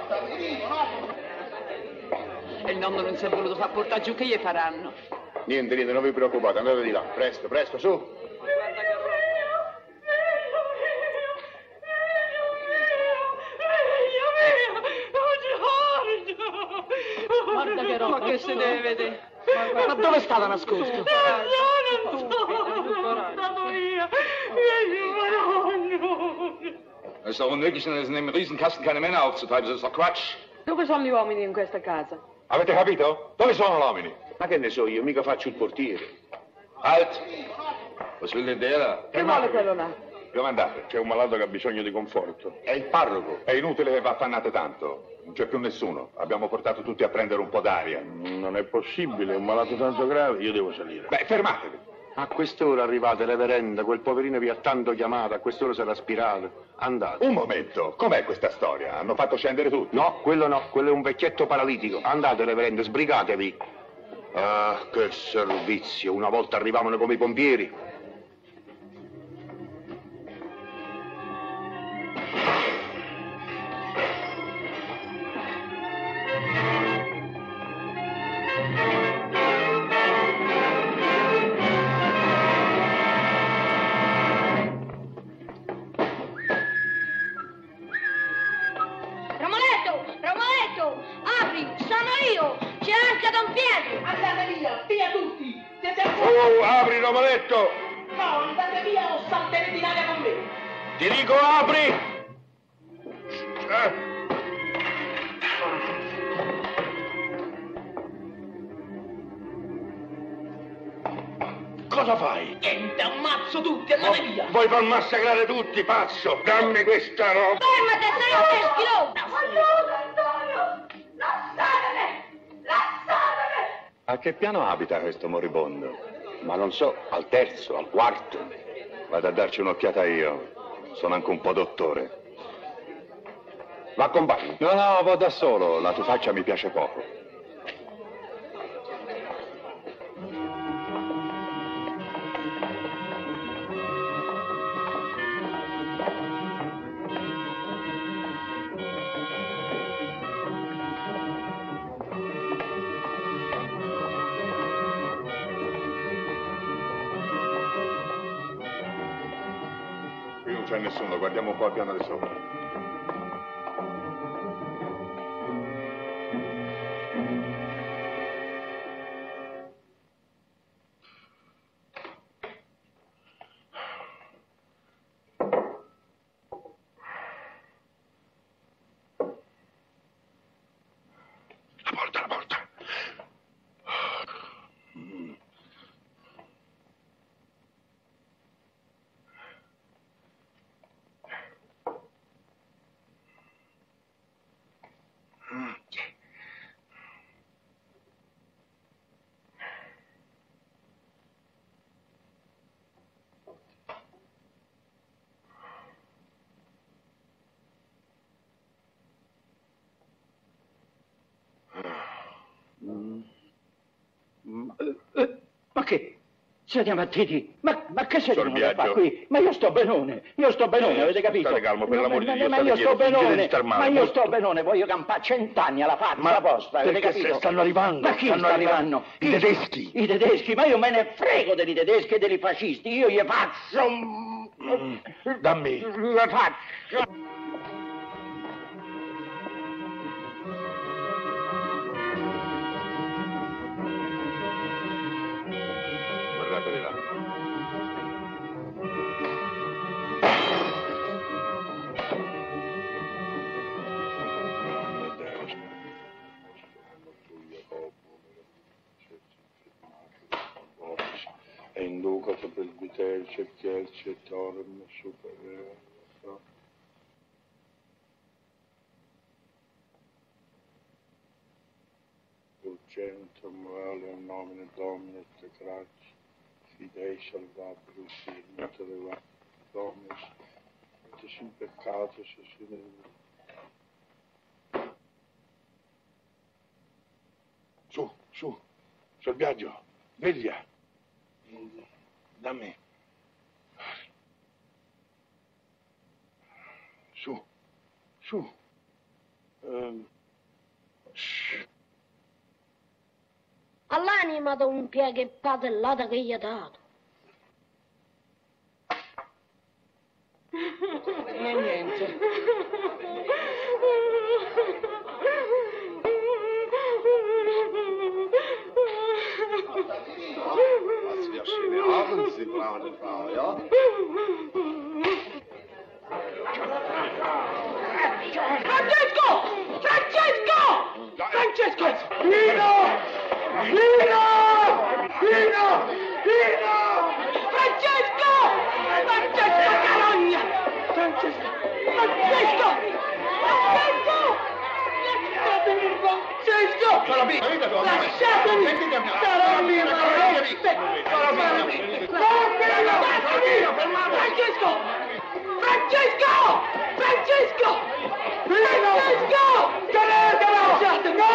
E il nonno non si è voluto far portare giù, che gli faranno? Niente, niente, non vi preoccupate, andate di là. Presto, presto, su. Guarda che roba. Ma che se deve vedere? Ma dove stava nascosto? Es ist doch unmöglich, in einem Riesenkasten keine Männer aufzutreiben. Das ist doch Quatsch. Dove sono gli uomini in questa casa? Avete capito? Dove sono gli uomini? Ma che ne so io, mica faccio il portiere. Halt! Was will denn der da? Che vuole quello là? Dove andate? C'è un malato che ha bisogno di conforto. È il parroco. È inutile che vi affannate tanto. Non c'è più nessuno. Abbiamo portato tutti a prendere un po' d'aria. Non è possibile, è un malato tanto grave, io devo salire. Beh, fermatevi. A quest'ora arrivate, reverenda, quel poverino vi ha tanto chiamato, a quest'ora sarà spirato. Andate. Un momento, com'è questa storia? Hanno fatto scendere tutti? No, quello no, quello è un vecchietto paralitico. Andate, reverenda, sbrigatevi. Ah, che servizio, una volta arrivavano come i pompieri. Ti dico, apri! Eh. Cosa fai? Niente, ammazzo tutti, andate Oh, via! vuoi far massacrare tutti, pazzo? Dammi questa roba! Fermate, sei un teschilone! Aiuto, Antonio! Lasciatemi! Lasciatemi! A che piano abita questo moribondo? Ma non so, al terzo, al quarto. Vado a darci un'occhiata io. Sono anche un po' dottore. L'accompagni? No, no, vado da solo. La tua faccia mi piace poco. Non c'è nessuno, guardiamo un po' al piano di sopra. La porta, la porta. Ma che? Siete ammattiti? Ma, ma che siete venuti a fare Sorbiaggio. qui? Ma io sto benone, io sto benone, Eh, avete capito? state calmo, per Ma- l'amore di ma- Dio, Ma state io quieto, sto fingete di benone, star male, ma io molto. sto benone, voglio campare cent'anni alla faccia Ma vostra, avete perché capito? se stanno arrivando, Ma chi stanno sta arrivando? arrivando? I Chi? tedeschi. I tedeschi, ma io me ne frego dei tedeschi e dei fascisti, io gli faccio... Mm, dammi. Gli faccio... Guardate di là. E inducato presbiterce, chielce, torm, super... Urgente, morale, nomine, domine, te grazie, fidei, salvabili, firmate, levate, dominus, te sin peccato, se si deve... Su, su, sul viaggio, veglia. Dammi. Su, su. Ehm. All'anima da un piega patellata che gli ha dato. E niente. Was wir schöne Abend, Sie braune Frau, ja? Francesco! Francesco! Francesco! Lino! Lino! Lino! Lino! Francesco! Francesco Carogna! Francesco! Francesco! Francesco! Lasciatemi, Francesco! Lasciatemi! Sarò viva! Sarò viva! Francesco! Francesco! Francesco! Francesco! Tenetelo! No!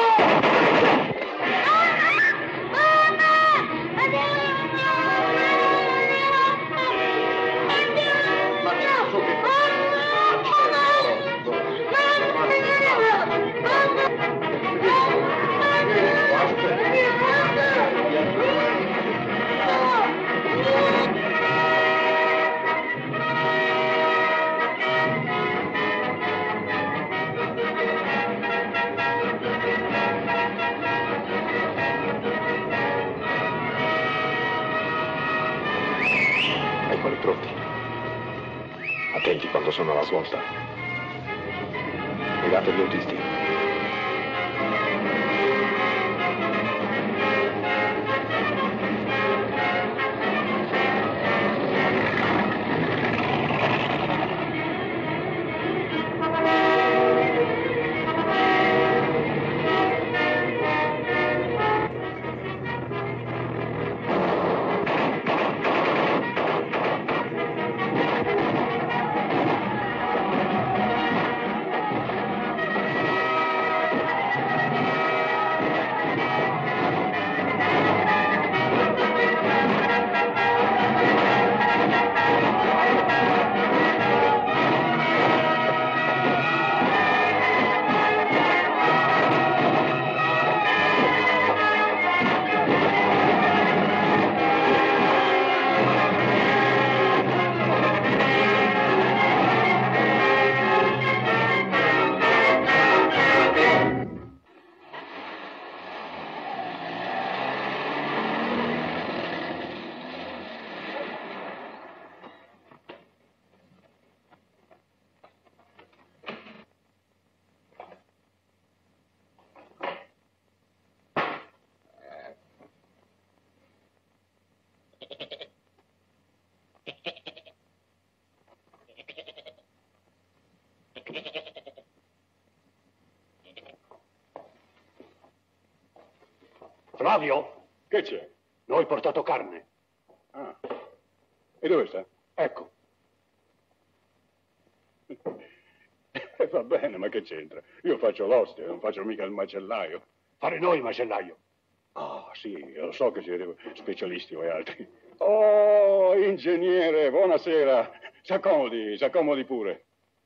Eccoli pronti. Attenti quando sono alla svolta. Guardate gli autisti. Flavio? Che c'è? Noi ho portato carne. Ah. E dove sta? Ecco. Eh, va bene, ma che c'entra? Io faccio l'oste, non faccio mica il macellaio. Fare noi il macellaio. Ah, sì, lo so che siete specialisti voi altri. Oh, ingegnere, buonasera. S'accomodi, s'accomodi pure.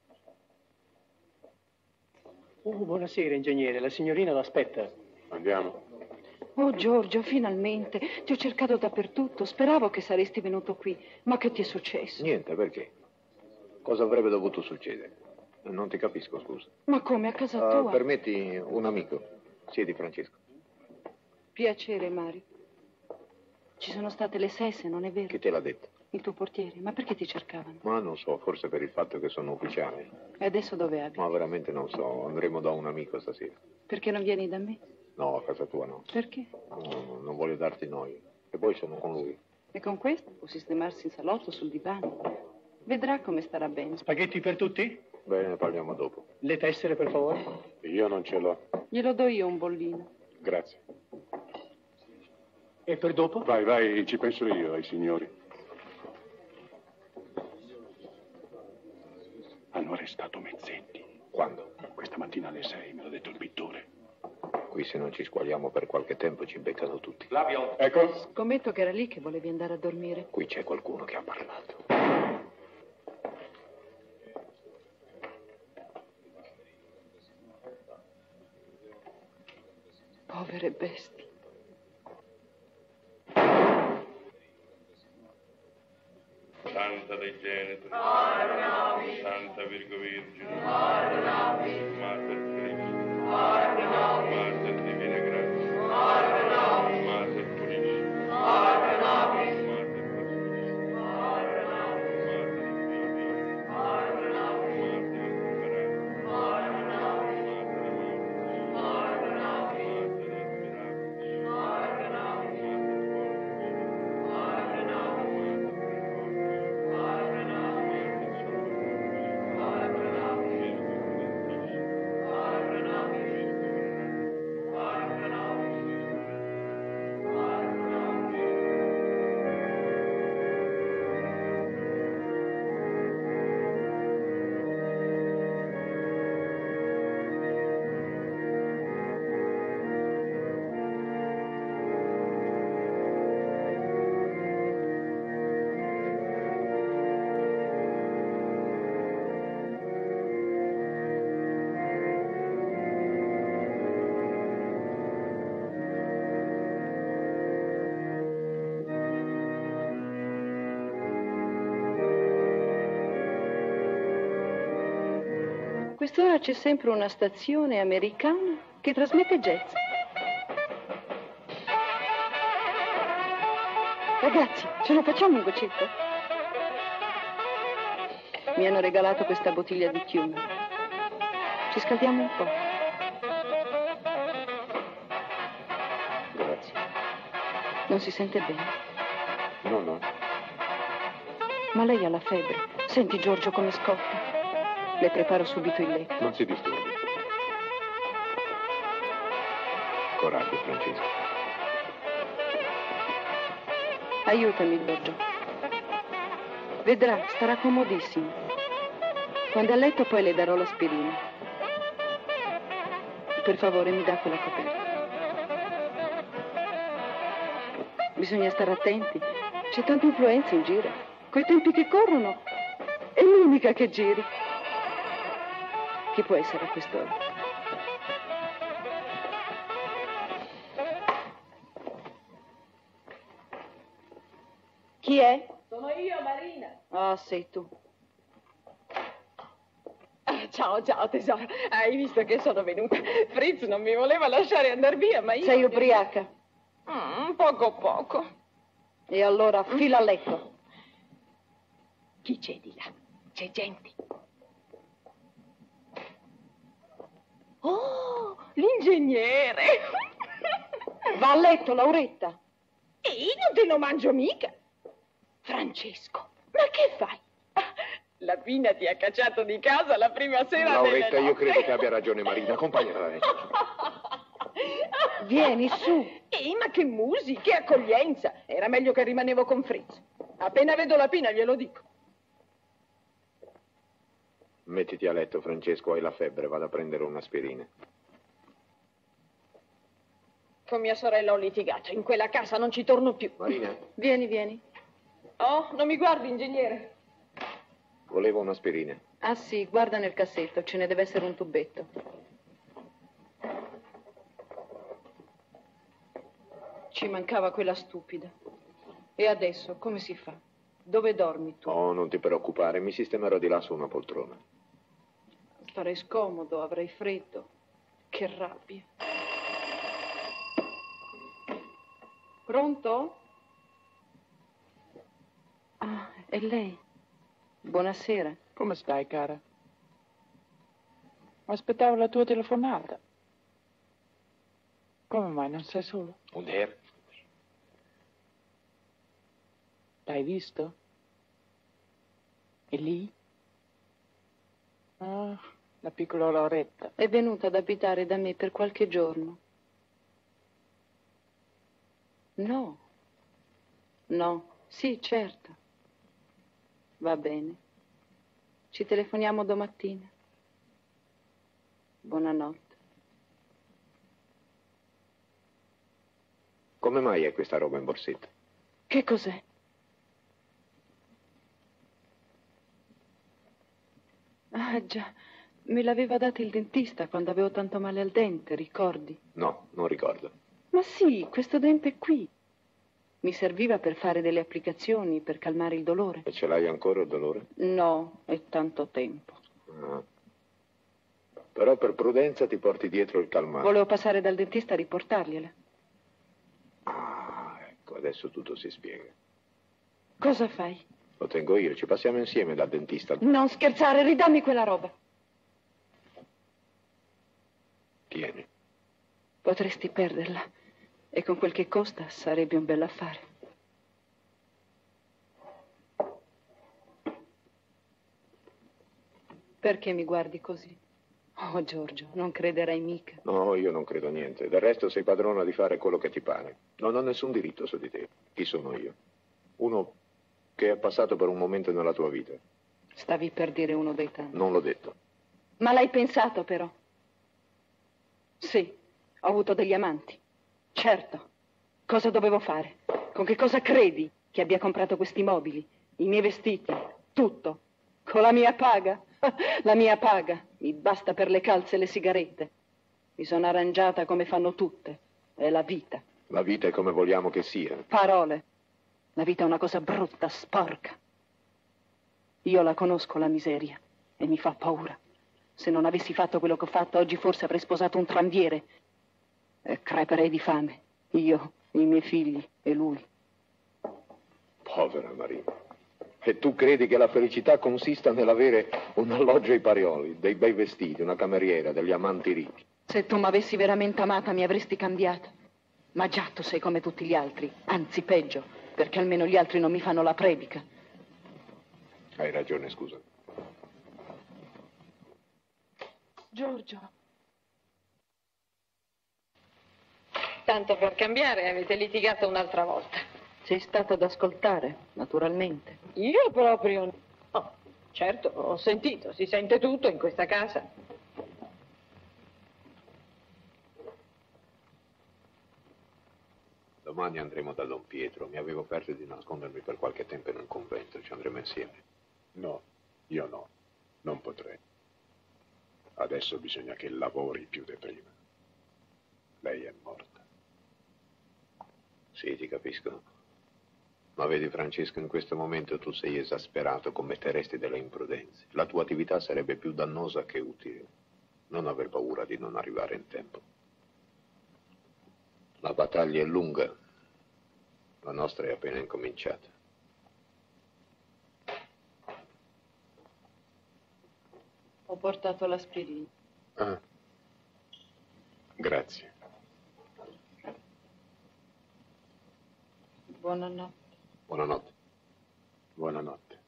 Oh, buonasera, ingegnere. La signorina l'aspetta. Andiamo. Oh Giorgio, finalmente. Ti ho cercato dappertutto. Speravo che saresti venuto qui. Ma che ti è successo? Niente, perché? Cosa avrebbe dovuto succedere? Non ti capisco, scusa. Ma come, a casa Uh, tua? permetti un amico. Siedi, Francesco. Piacere, Mario. Ci sono state le sesse, non è vero? Chi te l'ha detto? Il tuo portiere. Ma perché ti cercavano? Ma non so, forse per il fatto che sono ufficiale. E adesso dove abiti? Ma veramente non so. Andremo da un amico stasera. Perché non vieni da me? No, a casa tua no. Perché? No, non voglio darti noia. E poi sono con lui. E con questo può sistemarsi in salotto sul divano. Vedrà come starà bene. Spaghetti per tutti? Bene, ne parliamo dopo. Le tessere, per favore? Io non ce l'ho. Glielo do io un bollino. Grazie. E per dopo? Vai, vai, ci penso io ai signori. Hanno arrestato Mezzetti. Quando? Questa mattina alle sei, me l'ha detto il pittore. Qui se non ci squaliamo per qualche tempo ci beccano tutti. Flavio. Ecco. Scommetto che era lì che volevi andare a dormire. Qui c'è qualcuno che ha parlato. Povere bestie. Santa Dei Genitri, Santa Virgo Vergine, Mater Cristo, Mater Divina Grazia, Mater Puriscima, Mater Pacifista, Mater Infinita, Mater Innumerabile, Mater Amantis, Mater Admirabilis, Mater quest'ora c'è sempre una stazione americana che trasmette jazz. Ragazzi, ce lo facciamo un goccetto? Mi hanno regalato questa bottiglia di Tuna. Ci scaldiamo un po'. Grazie. Non si sente bene? No, no. Ma lei ha la febbre. Senti Giorgio come scotta. Le preparo subito il letto. Non si disturbi. Coraggio, Francesco. Aiutami, Giorgio. Vedrà, starà comodissimo. Quando è a letto poi le darò l'aspirina. Per favore, mi dà quella coperta. Bisogna stare attenti. C'è tanta influenza in giro. Coi tempi che corrono, è l'unica che giri. Chi può essere a quest'ora? Chi è? Sono io, Marina. Ah, sei tu. Ah, ciao, ciao, tesoro. Hai visto che sono venuta? Fritz non mi voleva lasciare andare via, ma io... Sei ubriaca? Mm, poco poco. E allora fila a letto. Chi c'è di là? C'è gente. Oh, l'ingegnere! Va a letto, Lauretta. E io non te lo mangio mica. Francesco, ma che fai? La Pina ti ha cacciato di casa la prima sera Lauretta, della io notte. credo che abbia ragione Marina. Accompagnala a letto. Vieni, su. Ehi, ma che musica, che accoglienza. Era meglio che rimanevo con Fritz. Appena vedo la Pina glielo dico. Mettiti a letto, Francesco, hai la febbre, vado a prendere un'aspirina. Con mia sorella ho litigato. In quella casa non ci torno più. Marina? Vieni, vieni. Oh, non mi guardi, ingegnere. Volevo un'aspirina. Ah sì, guarda nel cassetto, ce ne deve essere un tubetto. Ci mancava quella stupida. E adesso come si fa? Dove dormi tu? Oh, non ti preoccupare, mi sistemerò di là su una poltrona. Starei scomodo, avrei freddo. Che rabbia. Pronto? Ah, è lei. Buonasera. Come stai, cara? Aspettavo la tua telefonata. Come mai non sei solo? Un'er. L'hai visto? È lì? Ah, la piccola Lauretta. È venuta ad abitare da me per qualche giorno. No. No. Sì, certo. Va bene. Ci telefoniamo domattina. Buonanotte. Come mai hai questa roba in borsetta? Che cos'è? Ah, già. Me l'aveva data il dentista quando avevo tanto male al dente, ricordi? No, non ricordo. Ma sì, questo dente qui. Mi serviva per fare delle applicazioni, per calmare il dolore. E ce l'hai ancora il dolore? No, è tanto tempo. Ah. Però per prudenza ti porti dietro il calmante. Volevo passare dal dentista a riportargliela. Ah, ecco, adesso tutto si spiega. Cosa fai? Lo tengo io, ci passiamo insieme dal dentista. Non scherzare, ridammi quella roba. Tieni. Potresti perderla. E con quel che costa sarebbe un bell'affare. Perché mi guardi così? Oh, Giorgio, non crederai mica. No, io non credo niente. Del resto sei padrona di fare quello che ti pare. Non ho nessun diritto su di te. Chi sono io? Uno che è passato per un momento nella tua vita. Stavi per dire uno dei tanti. Non l'ho detto. Ma l'hai pensato, però? Sì, ho avuto degli amanti. Certo. Cosa dovevo fare? Con che cosa credi che abbia comprato questi mobili? I miei vestiti? Tutto. Con la mia paga? La mia paga. Mi basta per le calze e le sigarette. Mi sono arrangiata come fanno tutte. È la vita. La vita è come vogliamo che sia. Parole. La vita è una cosa brutta, sporca. Io la conosco la miseria e mi fa paura. Se non avessi fatto quello che ho fatto, oggi forse avrei sposato un tranviere. E creperei di fame. Io, i miei figli e lui. Povera Marina. E tu credi che la felicità consista nell'avere un alloggio ai Parioli, dei bei vestiti, una cameriera, degli amanti ricchi? Se tu mi avessi veramente amata, mi avresti cambiata. Ma già tu sei come tutti gli altri, anzi peggio, perché almeno gli altri non mi fanno la predica. Hai ragione, scusa. Giorgio. Tanto per cambiare, avete litigato un'altra volta. Sei stato ad ascoltare, naturalmente. Io proprio... Oh, certo, ho sentito, si sente tutto in questa casa. Domani andremo da Don Pietro. Mi avevo perso di nascondermi per qualche tempo in un convento. Ci andremo insieme. No, io no. Non potrei. Adesso bisogna che lavori più di prima. Lei è morta. Sì, ti capisco. Ma vedi, Francesco, in questo momento tu sei esasperato, commetteresti delle imprudenze. La tua attività sarebbe più dannosa che utile. Non aver paura di non arrivare in tempo. La battaglia è lunga. La nostra è appena incominciata. Ho portato l'aspirina. Ah. Grazie. Buonanotte. Buonanotte. Buonanotte.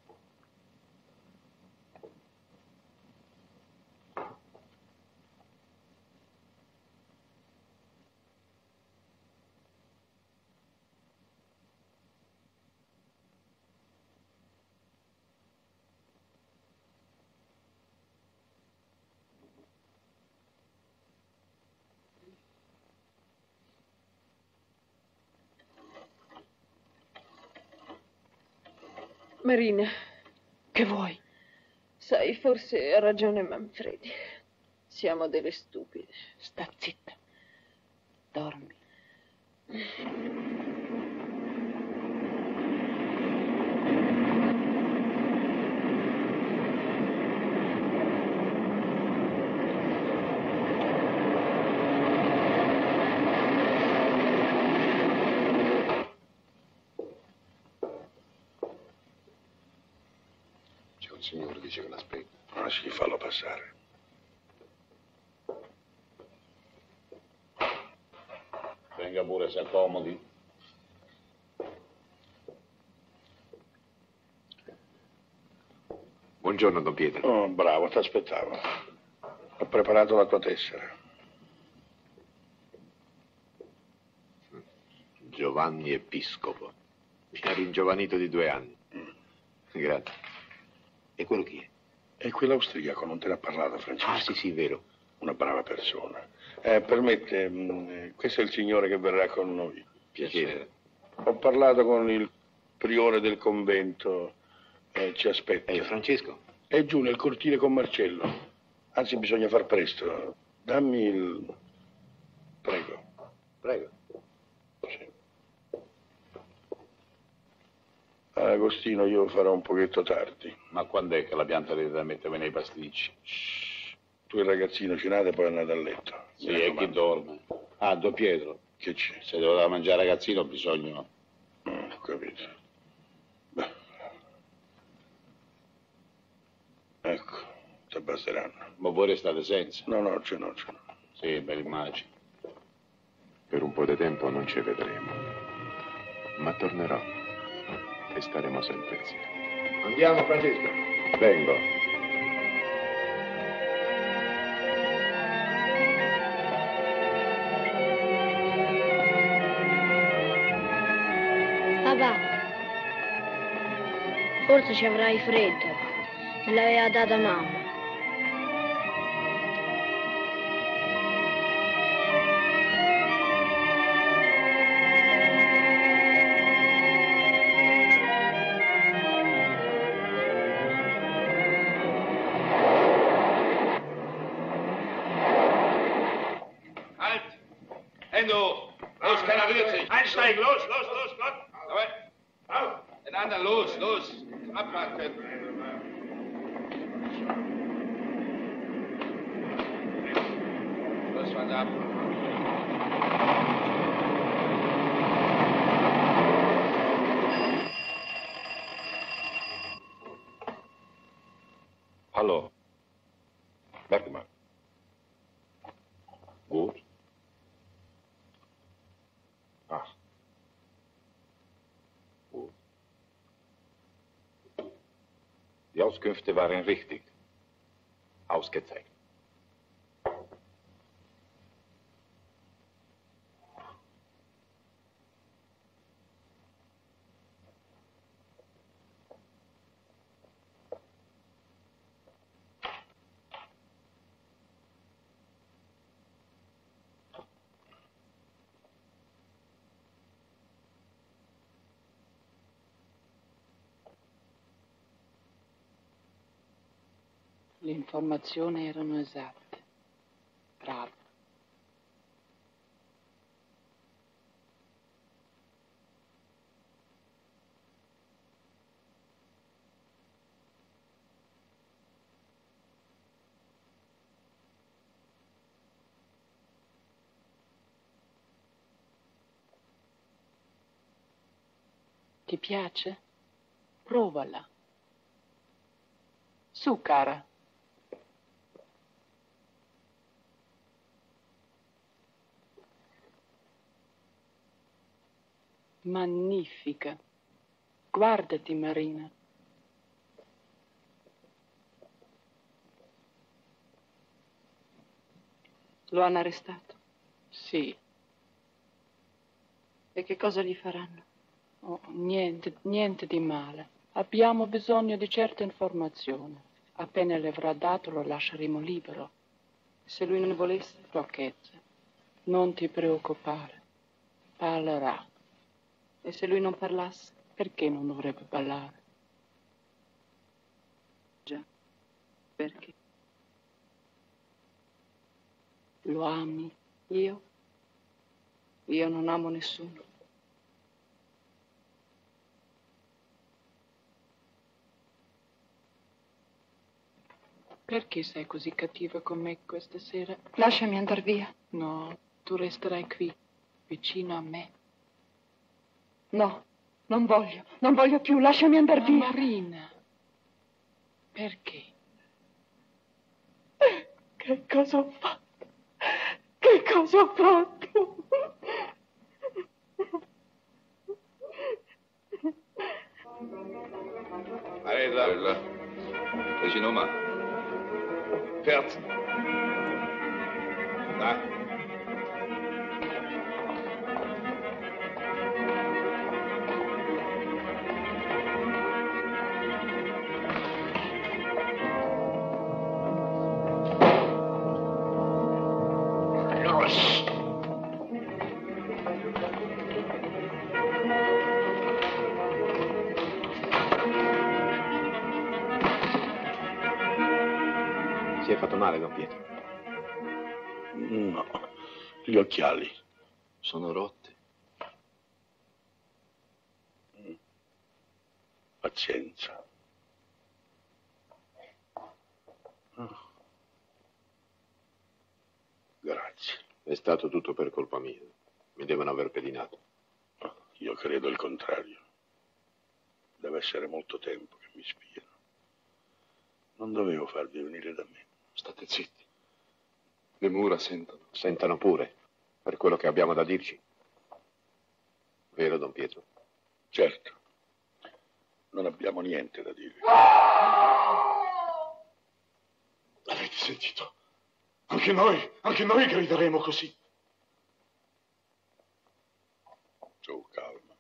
Marina, che vuoi? Sai, forse ha ragione Manfredi. Siamo delle stupide. Sta zitta. Dormi. Il signore dice che l'aspetta. Ah sì, fallo passare. Venga pure, si accomodi. Buongiorno, Don Pietro. Oh, bravo, ti aspettavo. Ho preparato la tua tessera. Giovanni Episcopo. Mi ha ringiovanito di due anni. Grazie. E quello chi è? E quell'austriaco non te ne ha parlato, Francesco? Ah, sì, sì, vero. Una brava persona. Eh, permette, mh, questo è il signore che verrà con noi. Piacere. Ho parlato con il priore del convento e ci aspetta. E Francesco? È giù nel cortile con Marcello. Anzi, bisogna far presto. Dammi il... Prego. Prego. Sì. Agostino, io farò un pochetto tardi. Ma quando è che la pianta deve da mettermi nei pasticci? Shhh. Tu e il ragazzino cenate e poi andate a letto. Sì, e chi dorme? Ah, Don Pietro. Che c'è? Se devo da mangiare ragazzino ho bisogno... Mm, ho capito. Beh. Ecco, ti basteranno. Ma voi restate senza? No, no, ce n'ho, ce n'ho. Sì, me l'immagino. Per un po' di tempo non ci vedremo. Ma tornerò. E staremo sempre insieme. Andiamo, Francesco. Vengo. Papà, forse ci avrai freddo. Me l'aveva data mamma. Einsteigen, los, los, los, los. Aber, den anderen, los, los. Abwarten. Sie ab. Hallo. Bergmann. Gut. Ach. Gut. Die Auskünfte waren richtig. Ausgezeichnet. Le informazioni erano esatte. Bravo. Ti piace? Provala. Su, cara. Magnifica. Guardati, Marina. Lo hanno arrestato? Sì. E che cosa gli faranno? Oh, niente, niente di male. Abbiamo bisogno di certe informazioni. Appena le avrà dato lo lasceremo libero. Se lui non ne volesse? Rocchetta, non ti preoccupare. Parlerà. E se lui non parlasse? Perché non dovrebbe parlare? Già. Perché? Lo ami? Io? Io non amo nessuno. Perché sei così cattiva con me questa sera? Lasciami andare via. No, tu resterai qui, vicino a me. No, non voglio, non voglio più, lasciami andare via. Marina, perché? Che cosa ho fatto? Che cosa ho fatto? Alter, welche Nummer? vierzehn. Da. Los! Si è fatto male, Don Pietro? No, gli occhiali. Sono rotti. Pazienza. Grazie. È stato tutto per colpa mia. Mi devono aver pedinato. Io credo il contrario. Deve essere molto tempo che mi spiano. Non dovevo farvi venire da me. State zitti. Le mura sentono. Sentano pure, per quello che abbiamo da dirci. Vero, Don Pietro? Certo. Non abbiamo niente da dire. Avete sentito? Anche noi, anche noi grideremo così. Su, calma.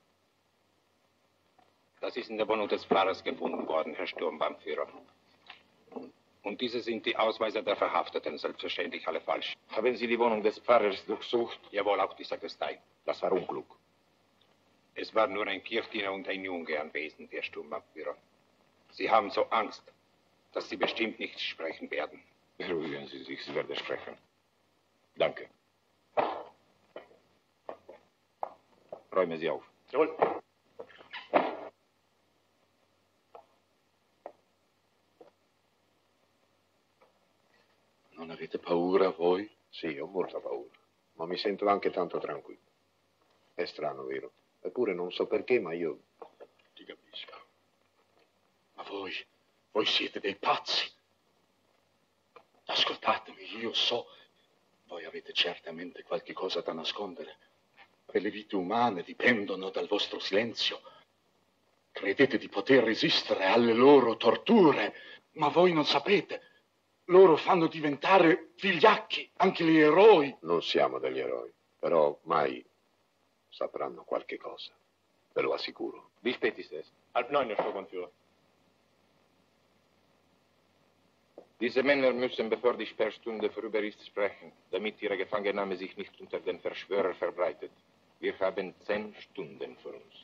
Das ist in der Wohnung des Pfarrers gefunden worden, Herr Sturmbannführer. Und diese sind die Ausweise der Verhafteten, selbstverständlich alle falsch. Haben Sie die Wohnung des Pfarrers durchsucht? Jawohl, auch die Sakristei. Das war unklug. Es war nur ein Kirchdiener und ein Junge anwesend, Herr Sturmbannführer. Sie haben so Angst, dass Sie bestimmt nicht sprechen werden. Beruhigen Sie sich, Sie werden sprechen. Danke. Räumen Sie auf. Jawohl. Non avete paura voi? Sì, ho molta paura, ma mi sento anche tanto tranquillo. È strano, vero? Eppure non so perché, ma io... Ti capisco. Ma voi, voi siete dei pazzi. Ascoltatemi, io so, voi avete certamente qualche cosa da nascondere. E le vite umane dipendono dal vostro silenzio. Credete di poter resistere alle loro torture, ma voi non sapete. Loro fanno diventare vigliacchi anche gli eroi. Non siamo degli eroi, però mai sapranno qualche cosa. Ve lo assicuro. Wie spät ist es? Halb neun, Herr Schurkenführer. Diese Männer müssen, bevor die Sperrstunde vorüber ist, sprechen, damit ihre Gefangennahme sich nicht unter den Verschwörer verbreitet. Wir haben zehn Stunden vor uns.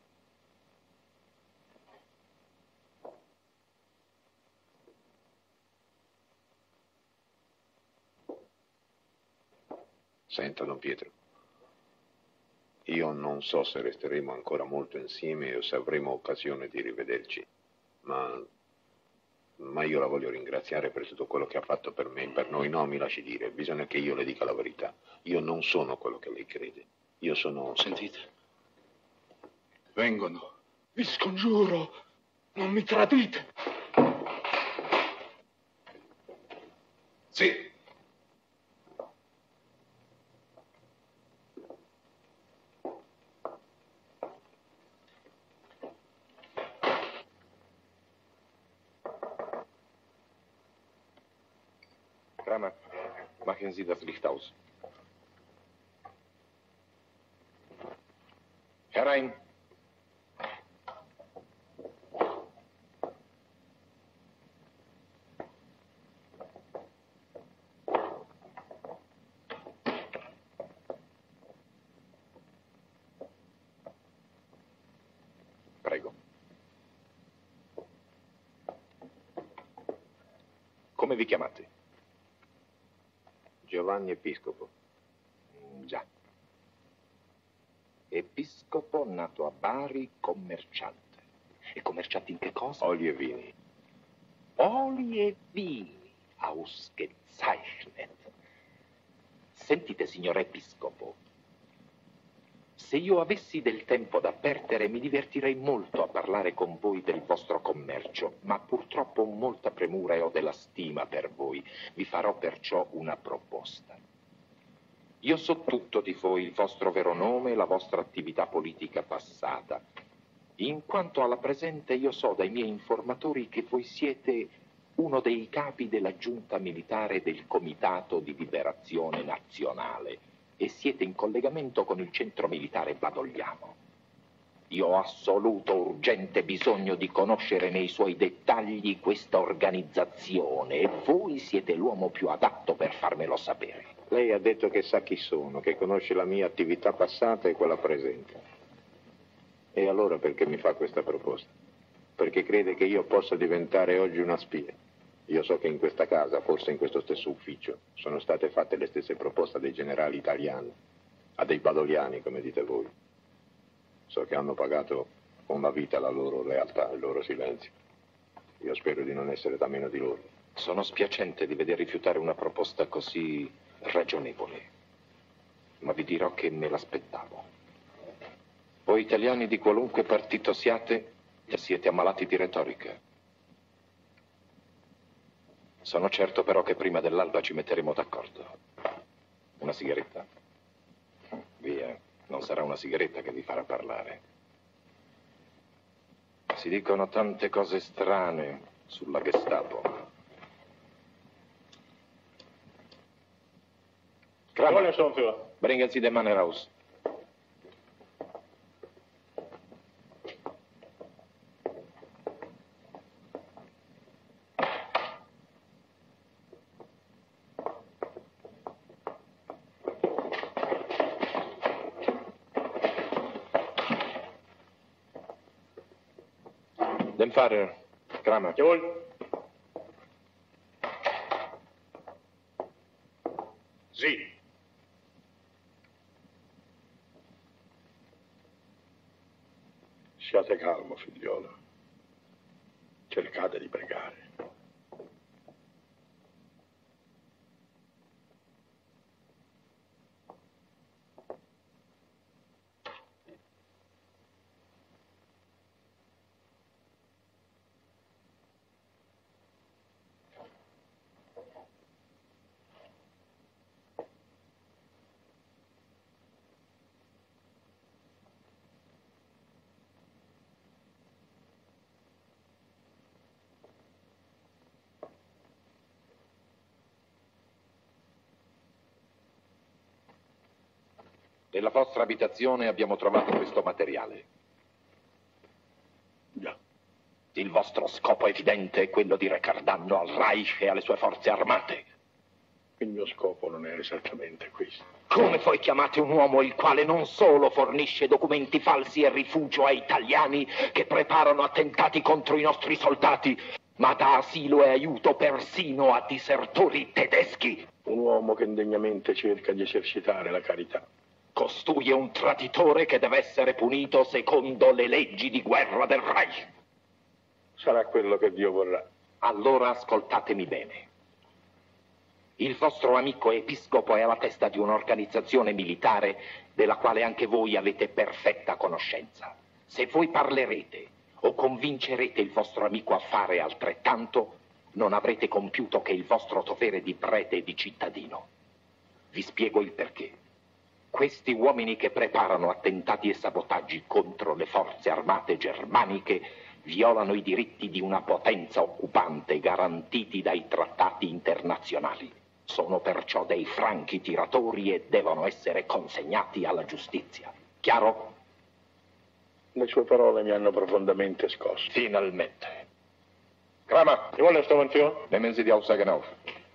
Senta, Don Pietro, io non so se resteremo ancora molto insieme o se avremo occasione di rivederci, ma, ma io la voglio ringraziare per tutto quello che ha fatto per me, per noi. No, mi lasci dire, bisogna che io le dica la verità. Io non sono quello che lei crede. Io sono... Sentite, vengono, vi scongiuro, non mi tradite. Sì. Kramer, machen Sie das Licht aus. Herein. Prego. Come vi chiamate? Giovanni Episcopo. Già. Episcopo nato a Bari, commerciante. E commerciante in che cosa? Oli e vini. Oli e vini. Ausgezeichnet. Sentite, signor Episcopo, se io avessi del tempo da perdere mi divertirei molto a parlare con voi del vostro commercio, ma purtroppo ho molta premura e ho della stima per voi. Vi farò perciò una proposta. Io so tutto di voi, il vostro vero nome e la vostra attività politica passata. In quanto alla presente, io so dai miei informatori che voi siete uno dei capi della giunta militare del Comitato di Liberazione Nazionale e siete in collegamento con il centro militare badogliano. Io ho assoluto, urgente bisogno di conoscere nei suoi dettagli questa organizzazione e voi siete l'uomo più adatto per farmelo sapere. Lei ha detto che sa chi sono, che conosce la mia attività passata e quella presente. E allora perché mi fa questa proposta? Perché crede che io possa diventare oggi una spia. Io so che in questa casa, forse in questo stesso ufficio, sono state fatte le stesse proposte a dei generali italiani, a dei badoliani, come dite voi. So che hanno pagato con la vita la loro lealtà, il loro silenzio. Io spero di non essere da meno di loro. Sono spiacente di veder rifiutare una proposta così ragionevole, ma vi dirò che me l'aspettavo. Voi italiani di qualunque partito siate, siete ammalati di retorica. Sono certo però che prima dell'alba ci metteremo d'accordo. Una sigaretta? Via, non sarà una sigaretta che vi farà parlare. Si dicono tante cose strane sulla Gestapo. Kramer, bringen Sie den Mann heraus. Den Fahrer, Kramer. Jawohl. Sì. Siate calmo, figliolo. Cercate di pregare. Nella vostra abitazione abbiamo trovato questo materiale. Già. Il vostro scopo evidente è quello di recar danno al Reich e alle sue forze armate. Il mio scopo non era esattamente questo. Come voi chiamate un uomo il quale non solo fornisce documenti falsi e rifugio ai italiani che preparano attentati contro i nostri soldati, ma dà asilo e aiuto persino a disertori tedeschi? Un uomo che indegnamente cerca di esercitare la carità. Costui è un traditore che deve essere punito secondo le leggi di guerra del Reich. Sarà quello che Dio vorrà. Allora ascoltatemi bene. Il vostro amico episcopo è alla testa di un'organizzazione militare della quale anche voi avete perfetta conoscenza. Se voi parlerete o convincerete il vostro amico a fare altrettanto, non avrete compiuto che il vostro dovere di prete e di cittadino. Vi spiego il perché. Questi uomini che preparano attentati e sabotaggi contro le forze armate germaniche violano i diritti di una potenza occupante garantiti dai trattati internazionali. Sono perciò dei franchi tiratori e devono essere consegnati alla giustizia. Chiaro? Le sue parole mi hanno profondamente scosso. Finalmente. Kramer, die wollen Sturmbannführer? Nehmen Sie die Aussagen auf.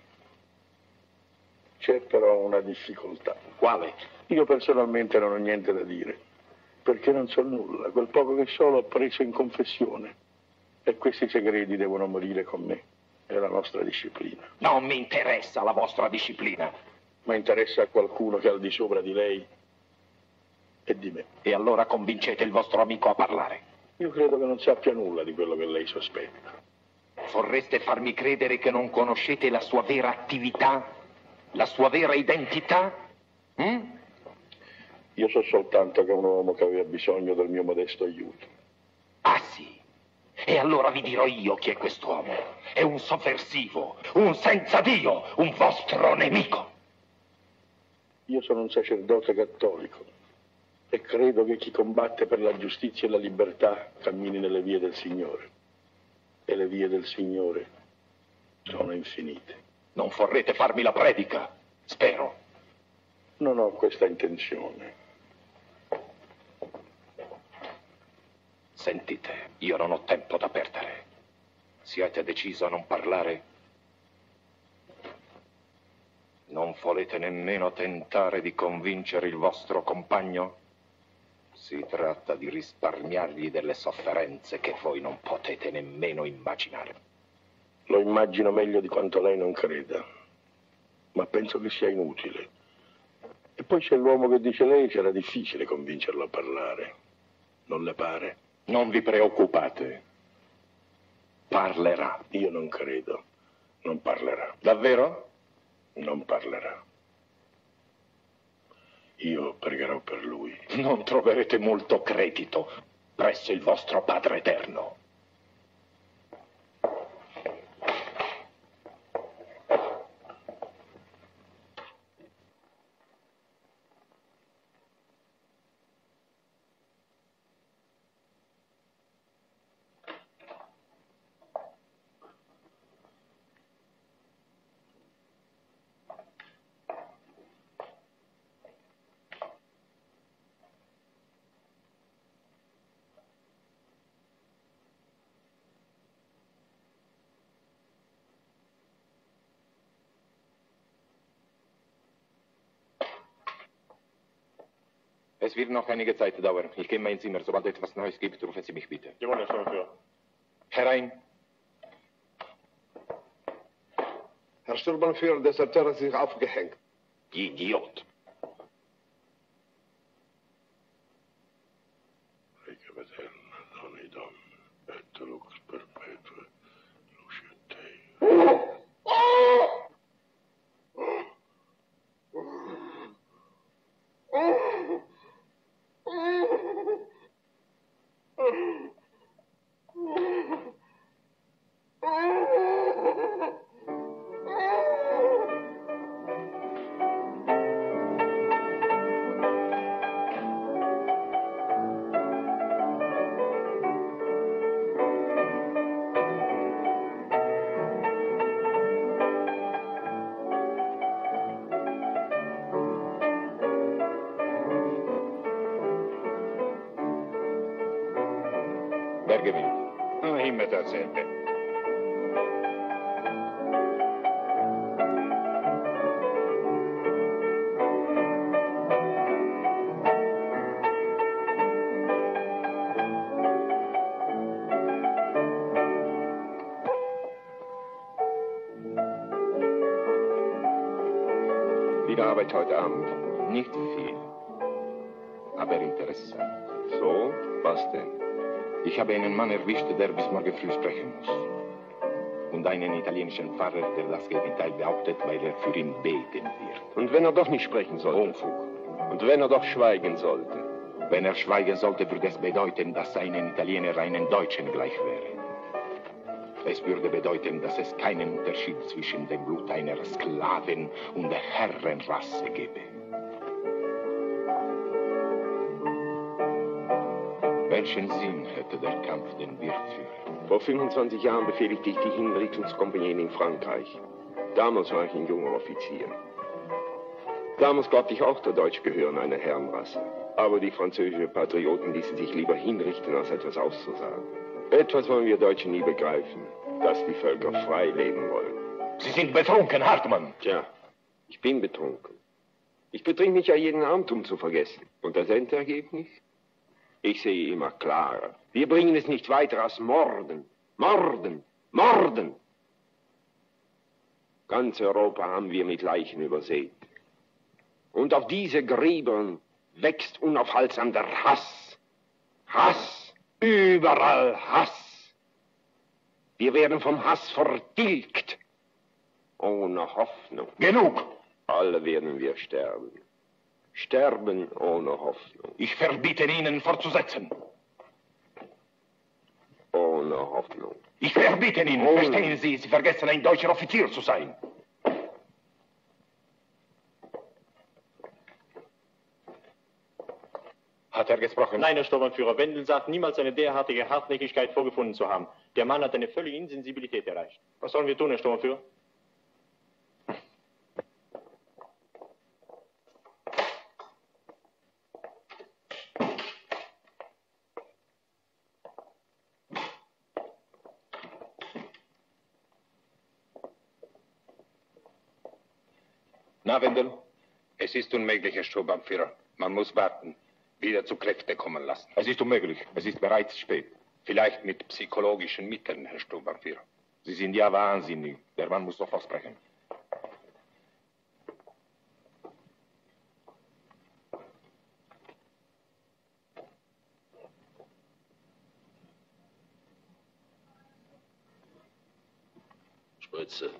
C'è però una difficoltà. Quale? Io personalmente non ho niente da dire, perché non so nulla. Quel poco che so l'ho preso in confessione. E questi segreti devono morire con me. È la nostra disciplina. Non mi interessa la vostra disciplina. Ma interessa a qualcuno che è al di sopra di lei e di me. E allora convincete il vostro amico a parlare. Io credo che non sappia nulla di quello che lei sospetta. Vorreste farmi credere che non conoscete la sua vera attività? La sua vera identità? Mm? Io so soltanto che è un uomo che aveva bisogno del mio modesto aiuto. Ah sì? E allora vi dirò io chi è quest'uomo. È un sovversivo, un senza Dio, un vostro nemico. Io sono un sacerdote cattolico e credo che chi combatte per la giustizia e la libertà cammini nelle vie del Signore. E le vie del Signore sono infinite. Non vorrete farmi la predica, spero. Non ho questa intenzione. Sentite, io non ho tempo da perdere. Siete deciso a non parlare? Non volete nemmeno tentare di convincere il vostro compagno? Si tratta di risparmiargli delle sofferenze che voi non potete nemmeno immaginare. Lo immagino meglio di quanto lei non creda, ma penso che sia inutile. E poi c'è l'uomo che dice lei, sarà difficile convincerlo a parlare. Non le pare? Non vi preoccupate. Parlerà. Io non credo. Non parlerà. Davvero? Non parlerà. Io pregherò per lui. Non troverete molto credito presso il vostro Padre Eterno. Es wird noch einige Zeit dauern. Ich gehe in mein Zimmer. Sobald es etwas Neues gibt, rufen Sie mich bitte. Jawohl, Herr Sturmbannführer. Herein. Herr Sturmbannführer, Deserteur hat sich aufgehängt. Idiot. Requiem aeterna, doni dom, et lux perpetua, luce Dei. Wer gewinnt? Ah, immer dasselbe. Wieder Arbeit heute Abend? Nicht viel, aber interessant. So, was denn? Ich habe einen Mann erwischt, der bis morgen früh sprechen muss. Und einen italienischen Pfarrer, der das Gegenteil behauptet, weil er für ihn beten wird. Und wenn er doch nicht sprechen sollte? Unfug. Und wenn er doch schweigen sollte? Wenn er schweigen sollte, würde es bedeuten, dass einem Italiener einen Deutschen gleich wäre. Es würde bedeuten, dass es keinen Unterschied zwischen dem Blut einer Sklaven- und der Herrenrasse gäbe. Welchen Sinn hätte der Kampf, den wir führen? Vor fünfundzwanzig Jahren befehligte ich die Hinrichtungskompanie in Frankreich. Damals war ich ein junger Offizier. Damals glaubte ich auch, der Deutsch gehören einer Herrenrasse. Aber die französischen Patrioten ließen sich lieber hinrichten, als etwas auszusagen. Etwas wollen wir Deutschen nie begreifen, dass die Völker frei leben wollen. Sie sind betrunken, Hartmann. Tja, ich bin betrunken. Ich betrink mich ja jeden Abend, um zu vergessen. Und das Endergebnis? Ich sehe immer klarer. Wir bringen es nicht weiter als Morden. Morden! Morden! Ganz Europa haben wir mit Leichen übersät. Und auf diese Gräbern wächst unaufhaltsam der Hass. Hass! Überall Hass! Wir werden vom Hass vertilgt. Ohne Hoffnung. Genug! Alle werden wir sterben. Sterben ohne Hoffnung. Ich verbiete Ihnen fortzusetzen. Ohne Hoffnung. Ich verbiete Ihnen, ohne... verstehen Sie, Sie vergessen, ein deutscher Offizier zu sein. Hat er gesprochen? Nein, Herr Sturmbannführer, Wendel sagt niemals eine derartige Hartnäckigkeit vorgefunden zu haben. Der Mann hat eine völlige Insensibilität erreicht. Was sollen wir tun, Herr Sturmbannführer? Na, Wendel? Es ist unmöglich, Herr Sturmbannführer. Man muss warten. Wieder zu Kräfte kommen lassen. Es ist unmöglich. Es ist bereits spät. Vielleicht mit psychologischen Mitteln, Herr Sturmbannführer. Sie sind ja wahnsinnig. Der Mann muss sofort sprechen. Spritze.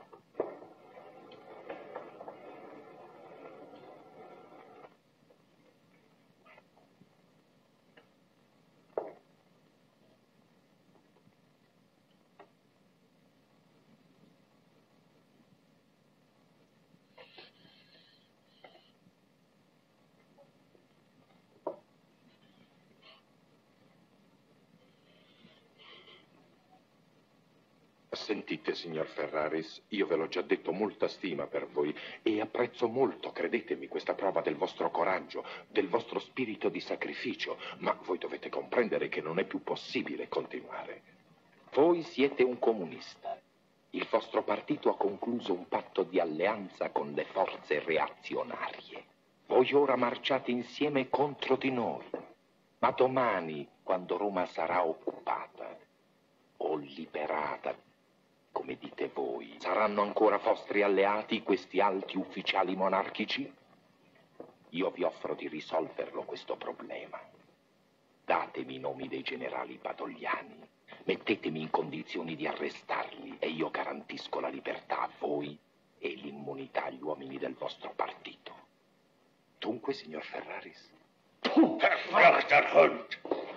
Sentite, signor Ferraris, io ve l'ho già detto, molta stima per voi e apprezzo molto, credetemi, questa prova del vostro coraggio, del vostro spirito di sacrificio, ma voi dovete comprendere che non è più possibile continuare. Voi siete un comunista. Il vostro partito ha concluso un patto di alleanza con le forze reazionarie. Voi ora marciate insieme contro di noi, ma domani, quando Roma sarà occupata o liberata, come dite voi, saranno ancora vostri alleati questi alti ufficiali monarchici? Io vi offro di risolverlo questo problema. Datemi i nomi dei generali badogliani, mettetemi in condizioni di arrestarli e io garantisco la libertà a voi e l'immunità agli uomini del vostro partito. Dunque, signor Ferraris? Verfluchter Hund!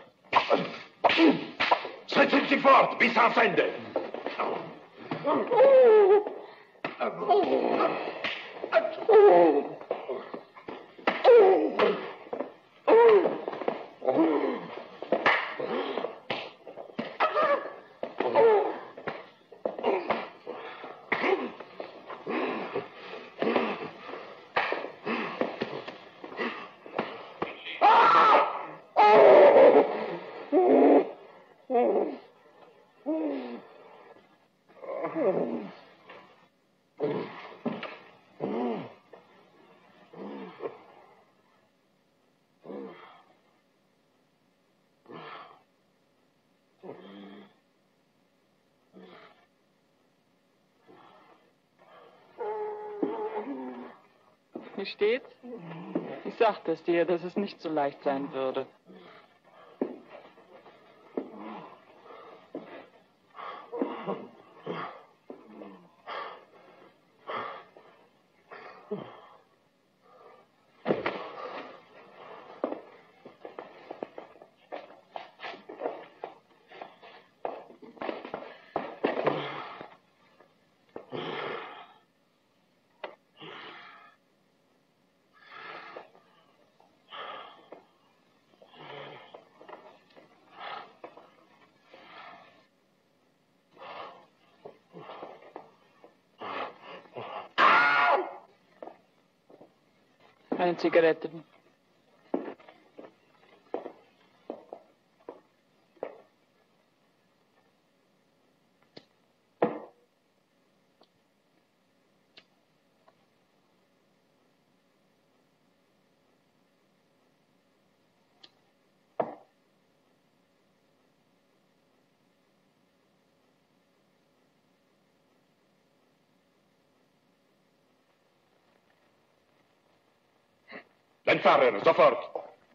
Setzen Sie fort, bis ans Ende! Wie steht's? Ich sagte es dir, dass es nicht so leicht sein würde. Eine Zigarette. Den Fahrer, sofort!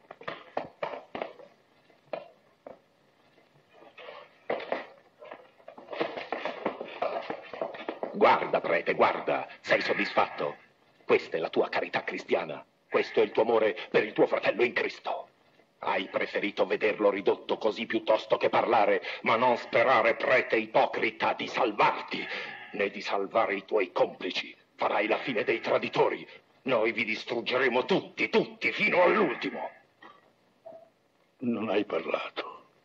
Guarda, prete, guarda, sei soddisfatto? Questa è la tua carità cristiana. Questo è il tuo amore per il tuo fratello in Cristo. Hai preferito vederlo ridotto così piuttosto che parlare, ma non sperare, prete ipocrita, di salvarti, né di salvare i tuoi complici. Farai la fine dei traditori. Noi vi distruggeremo tutti, tutti, fino all'ultimo. Non hai parlato.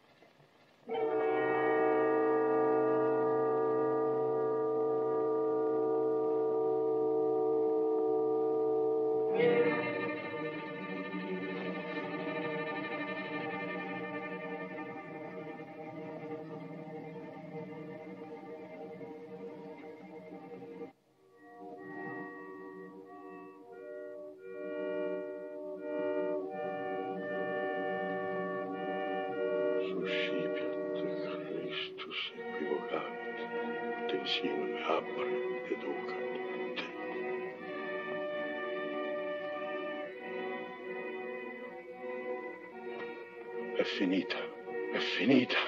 È finita, è finita.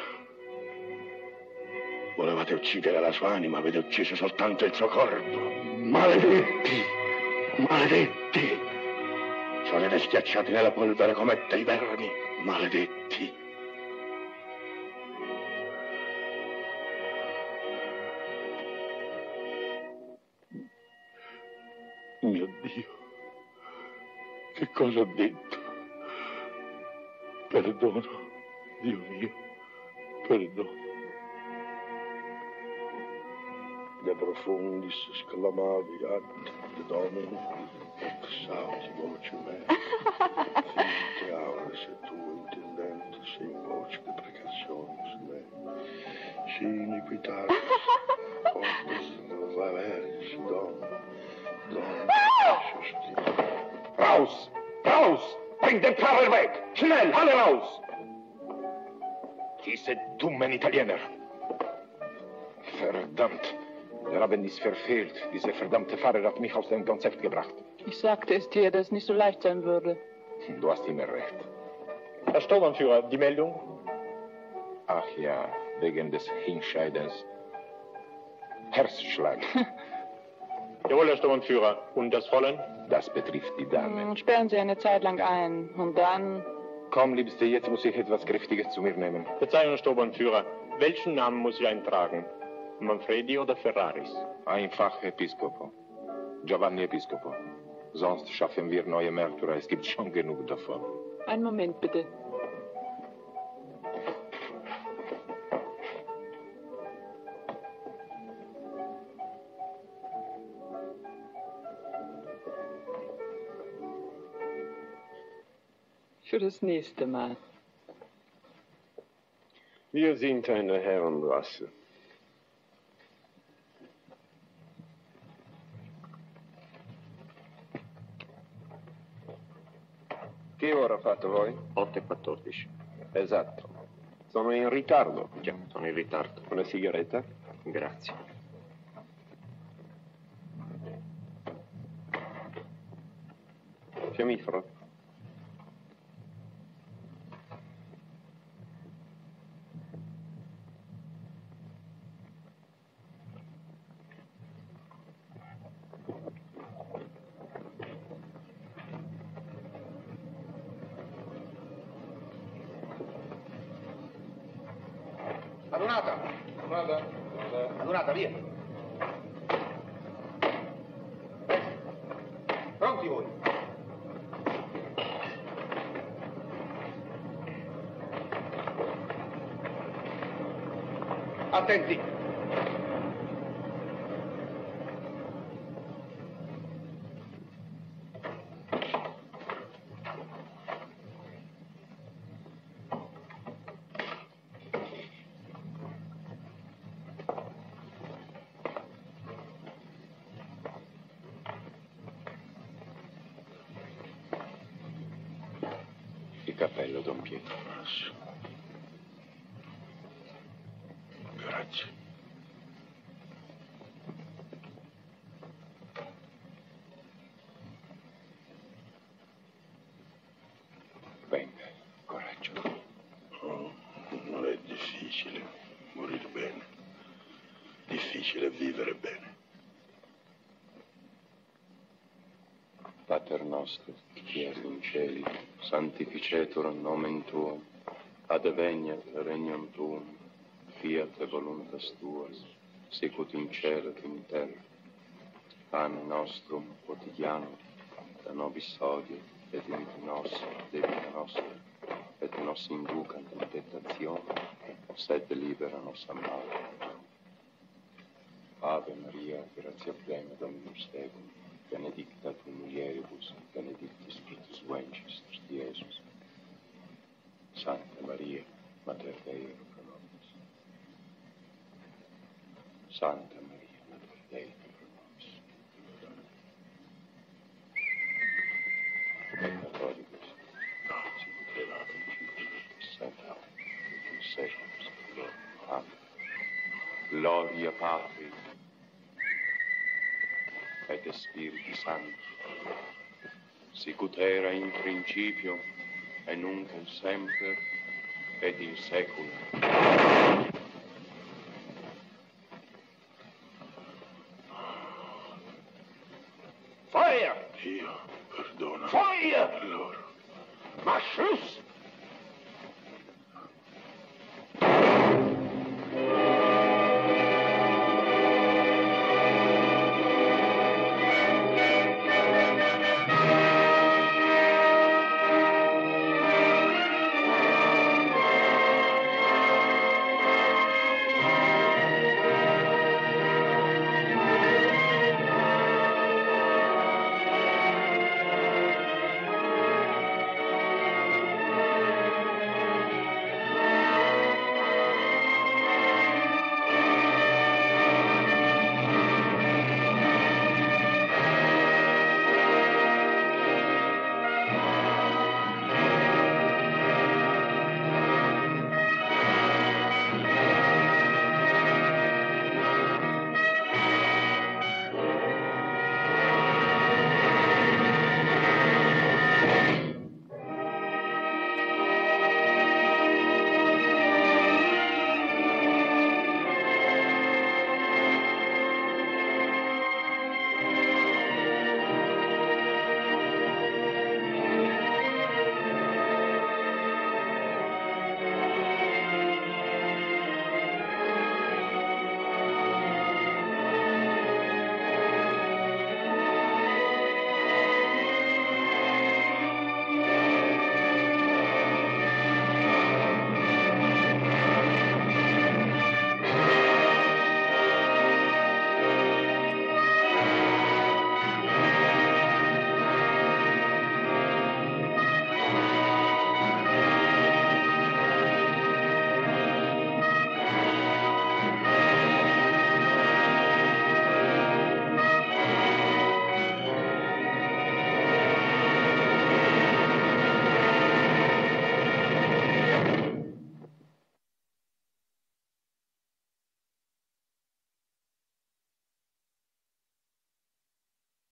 Volevate uccidere la sua anima, avete ucciso soltanto il suo corpo. Maledetti, maledetti. Sarete schiacciati nella polvere come dei vermi, maledetti. Mio Dio, che cosa ho detto? Perdono, Dio mio, perdono. De profundis sclamavi ad Domino, exaudi voce mea, finte aures et tu intendentus in voce de precationis me, si iniquitatis, fortis vaveris Dom, Dom, justitia. Raus, raus! Bring den Karren weg! Schnell, alle raus! Diese dummen Italiener. Verdammt. Der Abend ist verfehlt. Dieser verdammte Fahrer hat mich aus dem Konzept gebracht. Ich sagte es dir, dass es nicht so leicht sein würde. Du hast immer recht. Herr Sturmbannführer, die Meldung? Ach ja, wegen des Hinscheidens. Herzschlag. Jawohl, Herr Sturmbannführer. Und das Fräulein? Das betrifft die Dame. Sperren Sie eine Zeit lang ein und dann... Komm, Liebste, jetzt muss ich etwas Kräftiges zu mir nehmen. Verzeihung, Herr Sturmbannführer. Welchen Namen muss ich eintragen? Manfredi oder Ferraris? Einfach Episcopo. Giovanni Episcopo. Sonst schaffen wir neue Märtyrer. Es gibt schon genug davon. Einen Moment, bitte. Für das nächste Mal. Wir sind eine Herrenrasse. Che ora fate voi? otto e quattordici. Esatto. Sono in ritardo. Già, sono in ritardo. Una sigaretta? Grazie. fiammifero? Adunata! Adunata! Adunata, via! Pronti voi? Attenti! Il cappello, Don Pietro. Grazie. Venga, coraggio. No, non è difficile morire bene. Difficile vivere bene. Pater nostro, qui es in cieli, sanctificetur nomen tuum, adveniat regnum tuum, fiat voluntas tuas, sicut in cielo et in terra. Pane nostrum quotidianum, da nobis hodie, et dimitte nos debita nostra, et nos inducant in tentazione, sed libera nos a male. Ave Maria, gratia plena, Dominus tecum, benedicta tu mulieribus, benedictus fructus ventris tui, Iesus. Santa Maria, Mater Dei, ora pro nobis. Santa Maria, Mater Dei, ora pro nobis. Peccatoribus, sicut levatum Christus, Santa, in seculum, Amen. Gloria Patri, et Spiritus Sancti, sicut era in principio, et nunc et semper, et in saecula. Feuer! Dio, perdona. Feuer! Loro. Mach Schluss!